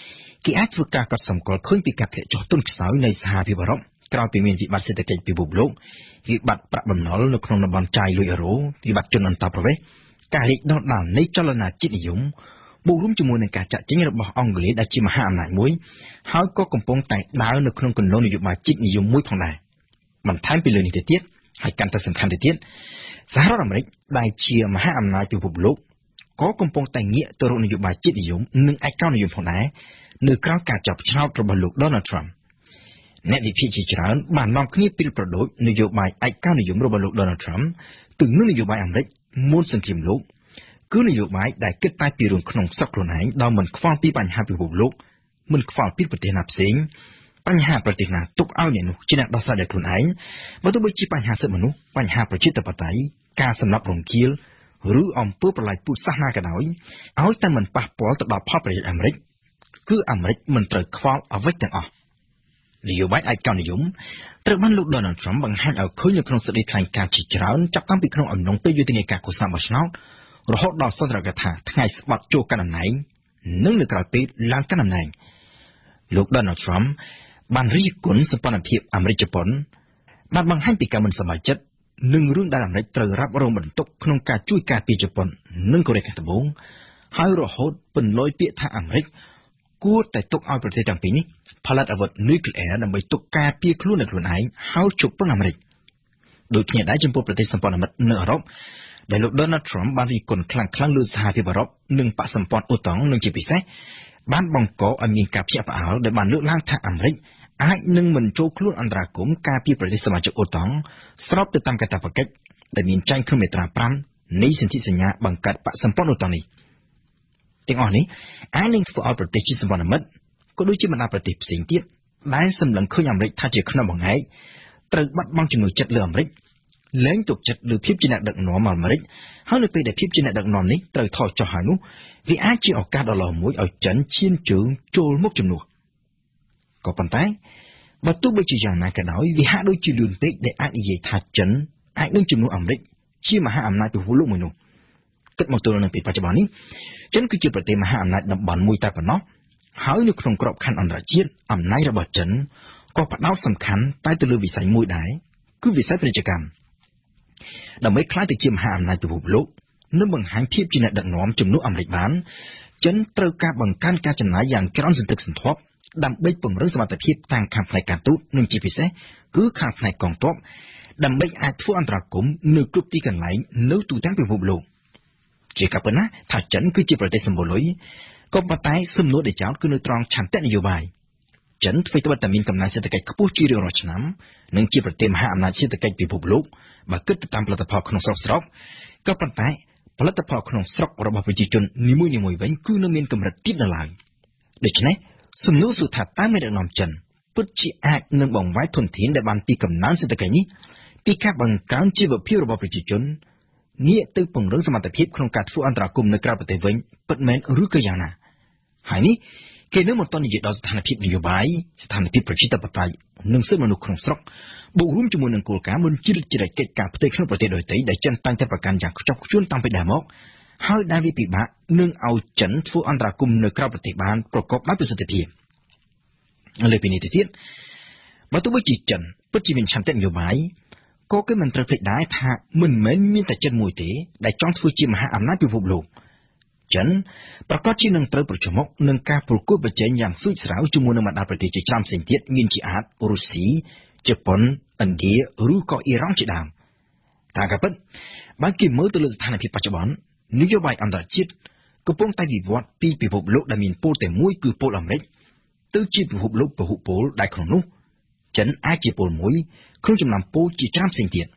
គេអាចធ្វើការកត់សម្គាល់ឃើញពីការធ្លាក់ចុះទុនខ្សោយនៃសហភាពអឺរ៉ុបក្រោយពីមានវិបត្តិសេដ្ឋកិច្ចពិភពលោកវិបត្តិប្រាក់បំណុលនៅក្នុងតំបន់ចាយលុយអឺរ៉ូវិបត្តិជនអន្តោប្រវេសន៍ការរីកដុះដាលនៃចលនាជាតិនិយមបូករួមជាមួយនឹងការចាក់ចេញរបស់អង់គ្លេសដែលជាមហាអំណាចមួយហើយក៏កំពុងតែដើរនៅក្នុងគន្លងនយោបាយជាតិនិយមមួយផងដែរបន្ថែមពីលើនេះទៅទៀតហើយកាន់តែសំខាន់ទៅទៀតសហរដ្ឋអាមេរិកដែលជាមហាអំណាចពិភពលោកក៏កំពុងតែងាកទៅរកនយោបាយជាតិនិយមនិងឯកោនិយមផងដែរនៅក្រៅការចាប់ឆ្នោតរបស់លោក Donald Trump អ្នកវិភាគជាច្រើនបាននាំគ្នាពិលប្រដូចនយោបាយឯកោនិយមរបស់លោក Donald Trump ទៅនឹងនយោបាយអាមេរិកមុនសង្គ្រាមលោកគឺនយោបាយដែលគិតតែពីរឿងក្នុងស្រុកខ្លួនឯងដោយមិនខ្វល់ពីបញ្ហាពិភពលោកមិនខ្វល់ពីប្រទេសណាផ្សេងបញ្ហាប្រទេសណាទុកឲ្យអ្នកនោះជាអ្នកដោះស្រាយដោយខ្លួនឯងបើទោះបីជាបញ្ហាសិទ្ធិមនុស្សបញ្ហាប្រជាធិបតេយ្យការសម្លាប់រង្គាលឬអំពើប្រល័យពូជសាសនាក៏ដោយឲ្យតែមិនប៉ះពាល់ទៅដល់ផលប្រយោជន៍អាមេរិកគឺអាមេរិកមិនត្រូវខ្វល់អ្វីទាំងអស់នយោបាយឯកោនិយមត្រូវបានលោក Donald Trump បង្ហាញឲ្យឃើញនៅក្នុងសេចក្តីថ្លែងការណ៍ជាច្រើនចាប់តាំងពីក្នុងអំឡុងពេលយុទ្ធនាការឃោសនាបោះឆ្នោតរហូតដល់សន្ទរកថាថ្ងៃស្បត់ចូលកាន់តំណែងនិងនៅក្រៅពេលឡើងកាន់តំណែងលោក Donald Trump បានរិះគន់សម្ព័ន្ធភាពអាមេរិកជប៉ុនបានបង្ហាញពីការមិនសប្បាយចិត្តនឹងរឿងដែលអាមេរិកត្រូវរ៉ាប់រងបន្ទុកក្នុងការជួយការពារជប៉ុននិងកូរ៉េខាងត្បូងហើយរហូតពន្លយពាក្យថាអាមេរិកគួរតែទុកឲ្យប្រទេសទាំងពីរនេះផលិតអាវុធនុយក្លេអ៊ែរដើម្បីទុកការពារខ្លួននៅខ្លួនឯងហើយជប់ពឹងអាមេរិកដូចគ្នាដែរចំពោះប្រទេសសម្ព័ន្ធមិត្តនៅអឺរ៉ុបដែលលោក Donald Trump បានរិះគន់ខ្លាំងៗលើសហភាពអឺរ៉ុបនិងបកសម្ព័ន្ធអូតុងនិងជាពិសេសបានបង្កឲ្យមានការភ្ញាក់ផ្អើលដែលបានលើកឡើងថាអាមេរិកអាចនឹងមិនចូលខ្លួនអន្តរាគមន៍ការពារប្រទេសសមាជិកអូតុងស្របទៅតាមកាតព្វកិច្ចដែលមានចែងក្នុងមាត្រា 5 នៃសន្ធិសញ្ញាបង្កើតបកសម្ព័ន្ធអូតុងនេះទាំងអស់នេះអាចនឹងធ្វើឲ្យប្រទេសជាសម្ព័ន្ធមិត្តក៏ដូចជាបណ្ដាប្រទេសផ្សេងទៀតដែលសម្លឹងឃើញអាមេរិកថាជាខ្នងបង្អែកត្រូវបាត់បង់ជំនឿចិត្តលើអាមេរិកលែងទុកចិត្តលើភាពជាអ្នកដឹកនាំអាមេរិកហើយនៅពេលដែលភាពជាអ្នកដឹកនាំនេះត្រូវថយចុះហើយនោះវាអាចជាឱកាសដ៏ល្អមួយឲ្យចិនឈានជើងចូលមកជំនួសក៏ប៉ុន្តែបើទោះបីជាយ៉ាងណាក៏ដោយវាហាក់ដូចជាលឿនពេកដែលអាចនិយាយថាចិនអាចនឹងជំនួសអាមេរិកជាមហាអំណាចពិភពលោកមួយនោះគិតមកទល់នឹងពេលបច្ចុប្បន្ននេះចិនគឺជាប្រទេសមហាអំណាចតំបន់មួយតែប៉ុណ្ណោះហើយនៅក្នុងក្របខ័ណ្ឌអន្តរជាតិអំណាចរបស់ចិនក៏ផ្ដោតសំខាន់តែទៅលើវិស័យមួយដែរគឺវិស័យពាណិជ្ជកម្មដើម្បីក្លាយទៅជាមហាអំណាចពិភពលោកនិងបង្ហាញភាពជាអ្នកដឹកនាំជំនួសអាមេរិកបានចិនត្រូវការបង្កើនការចំណាយយ៉ាងច្រើនសន្ធឹកសន្ធាប់ដើម្បីពង្រឹងសមត្ថភាពទាំងខាងផ្នែកការទូតនិងជាពិសេសគឺខាងផ្នែកកងទ័ពដើម្បីអាចធ្វើអន្តរាគមន៍នៅគ្រប់ទីកន្លែងនៅទូទាំងពិភពលោកជាការពិតណាស់ថាចិនគឺជាប្រទេសសម្បូរលុយក៏ប៉ុន្តែសំណួរដែលចោទគឺនៅត្រង់ឆន្ទៈនយោបាយចិនធ្វើត្បិតតែមានកំណើនសេដ្ឋកិច្ចខ្ពស់ជារៀងរាល់ឆ្នាំនិងជាប្រទេសមហាអំណាចសេដ្ឋកិច្ចពិភពលោកបើគិតទៅតាមផលិតផលក្នុងស្រុកក៏ប៉ុន្តែផលិតផលក្នុងស្រុករបស់ប្រជាជននីមួយៗវិញគឺនៅមានកម្រិតទាបនៅឡើយដូច្នេះសំណួរសួរថាតើមេដឹកនាំចិនពិតជាអាចនឹងបង្វែរធនធានដែលបានពីកំណើនសេដ្ឋកិច្ចនេះពីការបង្កើនជីវភាពរបស់ប្រជាជនងាកទៅពង្រឹងសមត្ថភាពក្នុងការធ្វើអន្តរាគមន៍នៅក្រៅប្រទេសវិញពិតមែនឬក៏យ៉ាងណាហើយនេះគេនៅមិនទាន់និយាយដល់ស្ថានភាពនយោបាយស្ថានភាពប្រជាធិបតេយ្យនិងសិទ្ធិមនុស្សក្នុងស្រុកបូករួមជាមួយនឹងគោលការណ៍មិនជ្រៀតជ្រែកកិច្ចការផ្ទៃក្នុងប្រទេសដទៃដែលចិនតែងតែប្រកាន់យ៉ាងខ្ជាប់ខ្ជួនតាំងពីដើមមកហើយដែលវាពិបាកនឹងឲ្យចិនធ្វើអន្តរាគមន៍នៅក្រៅប្រទេសបានប្រកបដោយប្រសិទ្ធភាពលើពីនេះទៅទៀតបើទោះបីជាចិនពិតជាមានឆន្ទៈនយោបាយក៏គេមិនត្រូវភ្លេចដែរថាមិនមែនមានតែចិនមួយទេដែលចង់ធ្វើជាមហាអំណាចពិភពលោកចិនប្រកាសជានឹងត្រូវប្រឈមមុខនឹងការប្រកួតប្រជែងយ៉ាងស្រួចស្រាវជាមួយនឹងបណ្ដាប្រទេសជាច្រើនផ្សេងទៀតមានជាអាចរុស្ស៊ីជប៉ុនឥណ្ឌាឬក៏អ៊ីរ៉ង់ជាដើមតែក៏ពិតបើគេមើលទៅលើស្ថានភាពបច្ចុប្បន្ននយោបាយអន្តរជាតិកំពុងតែវិវត្តពីពិភពលោកដែលមានពលតែមួយគឺពលអាមេរិកទៅជាពិភពលោកពហុពលដែលក្នុងនោះចិនអាចជាពលមួយក្នុងចំណោមពលជាច្រើនផ្សេងទៀត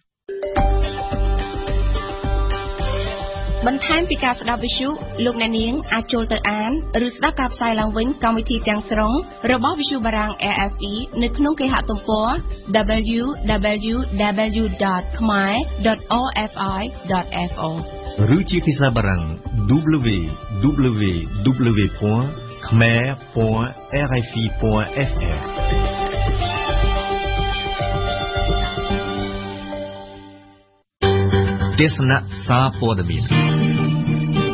បន្ថែមពីការស្ដាប់វិទ្យុលោកអ្នកនាងអាចចូលទៅអានឬស្ដាប់ការផ្សាយឡើងវិញកម្មវិធីទាំងស្រុងរបស់វិទ្យុបារាំង RFE នៅក្នុងគេហទំព័រ www.khmer.orfi.fr ឬជាភាសាបារាំង www.khmer.rfi.fr ទស្សនៈសារព័ត៌មាននាទី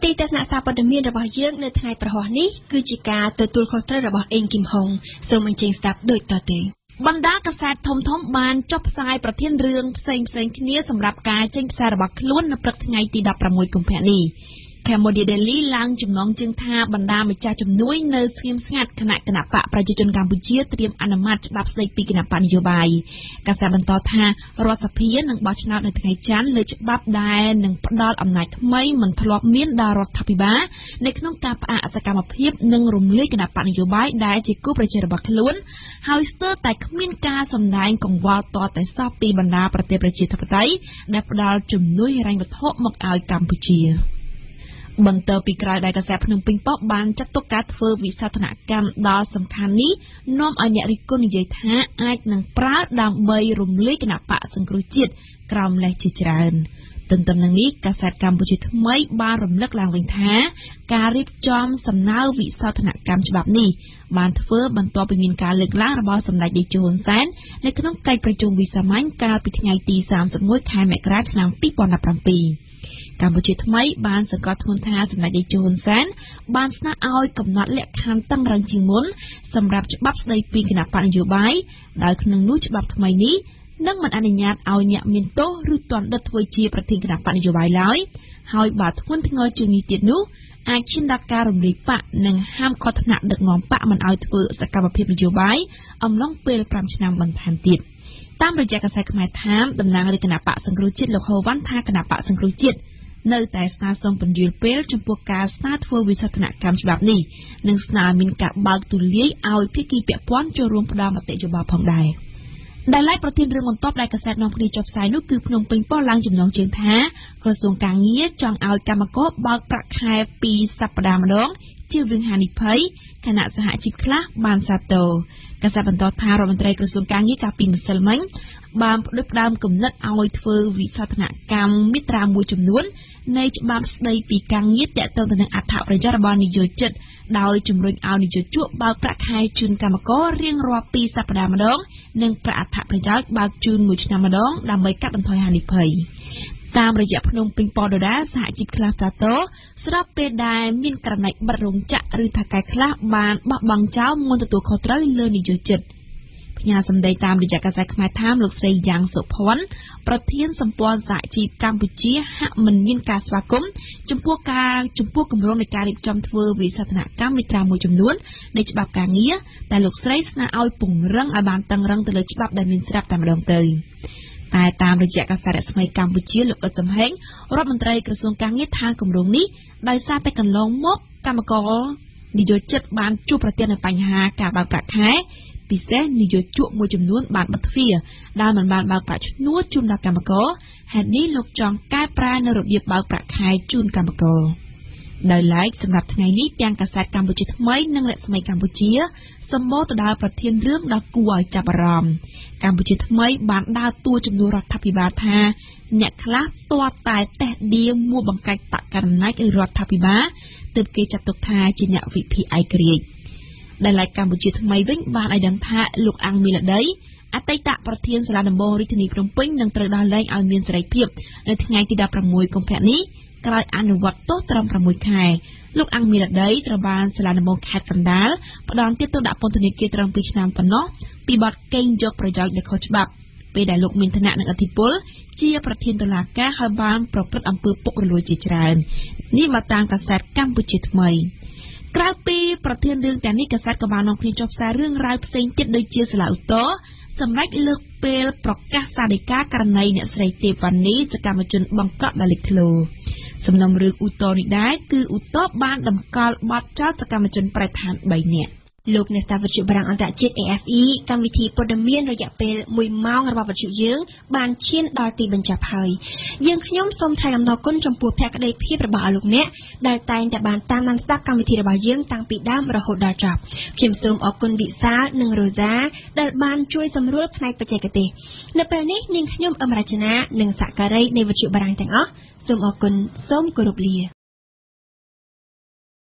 ទីទស្សនៈសារព័ត៌មានរបស់យើងនៅថ្ងៃប្រហោះនេះគឺជាការទទួលខុសត្រូវរបស់អេងគីមហុងសូមអញ្ជើញស្ដាប់ដូចតទៅបណ្ដាកាសែតធំៗបានចុះផ្សាយប្រធានរឿងផ្សេងៗគ្នាសម្រាប់ការចេញផ្សាយរបស់ខ្លួននៅព្រឹកថ្ងៃទី16 កុម្ភៈនេះ Cambodia Daily ឡើងចំណងជើងថាបណ្ដាម្ចាស់ជំនួយនៅស្ងៀមស្ងាត់គណៈបកប្រជាជនកម្ពុជាត្រៀមអនុម័តច្បាប់ស្តីពីគណៈបកនយោបាយកាសែតបន្តថារដ្ឋសភានឹងបោះឆ្នោតនៅថ្ងៃច័ន្ទលើច្បាប់ដែលនឹងផ្ដល់អំណាចថ្មីមិនធ្លាប់មានដល់រដ្ឋាភិបាលនៅក្នុងការផ្អាកសកម្មភាពនិងរំលាយគណៈបកនយោបាយដែលជាគូប្រជែងរបស់ខ្លួនហើយស្ទើរតែគ្មានការសម្ដែងកង្វល់ទាល់តែសោះពីបណ្ដាប្រទេសប្រជាធិបតេយ្យដែលផ្ដល់ជំនួយហិរញ្ញវត្ថុមកឲ្យកម្ពុជាបន្ទាប់ពីក្រោយដែលកាសែតភ្នំពេញប៉ុស្តិ៍បានចាត់ទុកការធ្វើវិសោធនកម្មដ៏សំខាន់នេះនាំឲ្យអ្នករិះគន់និយាយថាអាចនឹងប្រើដើម្បីរំលាយគណៈបកសង្គ្រោះជាតិក្រោមលេសជាច្រើនទន្ទឹមនឹងនេះកាសែតកម្ពុជាថ្មីបានរំលឹកឡើងវិញថាការរៀបចំសំណើវិសោធនកម្មច្បាប់នេះបានធ្វើបន្ទាប់ពីមានការលើកឡើងរបស់សម្ដេចតេជោ ហ៊ុនសែននៅក្នុងកិច្ចប្រជុំវិសាមញ្ញកាលពីថ្ងៃទី31 ខែមករាឆ្នាំ 2017កម្ពុជាថ្មីបានសង្កត់ធ្ងន់ថាសម្ដេចតេជោ ហ៊ុនសែនបានស្នើឲ្យកំណត់លក្ខខណ្ឌតឹងរ៉ឹងជាងមុនសម្រាប់ច្បាប់ស្តីពីគណៈបកនយោបាយដោយក្នុងនោះច្បាប់ថ្មីនេះនឹងមិនអនុញ្ញាតឲ្យអ្នកមានទោសឬទណ្ឌិតធ្វើជាប្រធានគណៈបកនយោបាយឡើយហើយបើធ្ងន់ធ្ងរជាងនេះទៀតនោះអាចឈានដល់ការរំលាយបកនិងហាមឃាត់ថ្នាក់ដឹកនាំបកមិនឲ្យធ្វើសកម្មភាពនយោបាយអំឡុងពេល5ឆ្នាំបន្ថែមទៀតតាមរយៈកាសែតខ្មែរថាមតំណាងរាជគណៈបកសង្គ្រោះជាតិលោកហូវ៉ាន់ថាគណៈបកសង្គ្រោះជាតិនៅតែស្នើសុំពន្យាលពេលចំពោះការស្នើធ្វើវិសោធនកម្មច្បាប់នេះនិងស្នើមានការបើកទូលាយឲ្យភាគីពាក់ព័ន្ធចូលរួមផ្ដល់មតិយោបល់ផងដែរដែលឡែកប្រធានរឿងបន្ទាប់ដែលកាសែតនាំគ្នាចុះផ្សាយនោះគឺភ្នំពេញប៉ុស្តិ៍ឡើងចំណងជើងថាក្រសួងកាងារចង់ឲ្យកម្មករបើកប្រាក់ខែ2សប្តាហ៍ម្ដងជាវិហានិភ័យគណៈសហជីពខ្លះបានសាទរកាសែតបន្តថារដ្ឋមន្ត្រីក្រសួងកាងារកាលពីម្សិលមិញបានផ្ដួចផ្ដើមគំនិតឲ្យធ្វើវិសោធនកម្មមាត្រាមួយចំនួននៃច្បាប់ស្តីពីការងារទាក់ទងទៅនឹងអត្ថប្រយោជន៍របស់និយោជិតដោយជំរុញឲ្យនិយោជកបើកប្រាក់ខែជូនកម្មកររៀងរាល់2សប្តាហ៍ម្ដងនិងប្រាក់អត្ថប្រយោជន៍បើកជូន1ឆ្នាំម្ដងដើម្បីកាត់បន្ថយហានិភ័យតាមរយៈភ្នំពេញប៉ុស្តិ៍ដដែលសហជីពខ្លះសាទរស្របពេលដែលមានករណីបិទរោងចក្រឬថាកែខ្លះបានបោះបង់ចោលមុនទទួលខុសត្រូវលើនិយោជិតផ្ញើសម្ដីតាមរយៈកាសែតខ្មែរថាមលោកស្រីយ៉ាងសុភ័ណ្ឌប្រធានសម្ព័ន្ធសហជីពកម្ពុជាហាក់មិនមានការស្វាគមន៍ចំពោះគម្រោងនៃការរៀបចំធ្វើវិសោធនកម្មមាត្រាមួយចំនួននៃច្បាប់ការងារតែលោកស្រីស្នើឲ្យពង្រឹងឲ្យបានតឹងរឹងទៅលើច្បាប់ដែលមានស្រាប់តែម្ដងទៅតែតាមរយៈកាសែតរស្មីកម្ពុជាលោកអ៊ុតសំហេងរដ្ឋមន្ត្រីក្រសួងកាងារថាគម្រោងនេះដោយសារតែកន្លងមកកម្មករនិយោជិតបានជួបប្រទះនូវបញ្ហាការបើកប្រាក់ខែពិសេសនិយោជកមួយចំនួនបានបិទទ្វារដែលមិនបានបើកប្រាក់ឈ្នួលជូនដល់កម្មករហេតុនេះលោកចង់កែប្រែនៅរបៀបបើកប្រាក់ខែជូនកម្មករដោយឡែកសម្រាប់ថ្ងៃនេះទាំងកាសែតកម្ពុជាថ្មីនិងរស្មីកម្ពុជាសម្បូរទៅដោយប្រធានរឿងដ៏គួរឲ្យចាប់អារម្មណ៍កម្ពុជាថ្មីបានដើរតួជំនួសរដ្ឋាភិបាលថាអ្នកខ្លះទាល់តែតេះដៀមួបង្កាច់បកកណ្ដាលឬរដ្ឋាភិបាលទើបគេចាត់ទុកថាជាអ្នកវិភាគឯករាជ្យដែលឡែកកម្ពុជាថ្មីវិញបានឲ្យដឹងថាលោកអង្គមីលដីអតីតប្រធានសាលាដំបងរាជធានីភ្នំពេញនឹងត្រូវដោះលែងឲ្យមានសេរីភាពនៅថ្ងៃទី16 កុម្ភៈនេះក្រោយអនុវត្តទោសត្រឹម6ខែលោកអង្គមីលដីត្រូវបានសាលាដំបងខេត្តកណ្ដាលផ្ដន្ទាទោសដាក់ពន្ធនាគារត្រឹម2ឆ្នាំប៉ុណ្ណោះពីបទកេងយកប្រយោជន៍ដែលខុសច្បាប់ពេលដែលលោកមានឋានៈនិងឥទ្ធិពលជាប្រធានតុលាការហើយបានប្រព្រឹត្តអំពើពុករលួយជាច្រើននេះមកតាមកាសែតកម្ពុជាថ្មីក្រៅពីប្រធានរឿងទាំងនេះកាសែតក៏បាននាំគ្នាចុះផ្សាយរឿងរ៉ាវផ្សេងទៀតដូចជាសាលាឧទ្ធរសម្រាប់លើកពេលប្រកាសសាលដីកាករណីអ្នកស្រីទេវ៉ានីសកម្មជនបង្កក់ដ៏លេចធ្លោសំណុំរឿងឧទ្ធរនេះដែរគឺឧទ្ធរបានតម្កល់បទចោទសកម្មជនប្រៃឋាន3នាក់លោកអ្នកស្ដាប់វិទ្យុបារាំងអន្តរជាតិ AFE កម្មវិធីព័ត៌មានរយៈពេល1ម៉ោងរបស់វិទ្យុយើងបានឈានដល់ទីបញ្ចប់ហើយយើងខ្ញុំសូមថ្លែងអំណរគុណចំពោះភក្ដីភាពរបស់លោកអ្នកដែលតែងតែបានតាមដានស្ដាប់កម្មវិធីរបស់យើងតាំងពីដើមរហូតដល់ចប់ខ្ញុំសូមអរគុណវិសាលនិងរ៉ូសាដែលបានជួយសម្រួលផ្នែកបច្ចេកទេសនៅពេលនេះនាងខ្ញុំអមរជនានិងសក្ការីនៃវិទ្យុបារាំងទាំងអស់សូមអរគុណសូមគោរពលា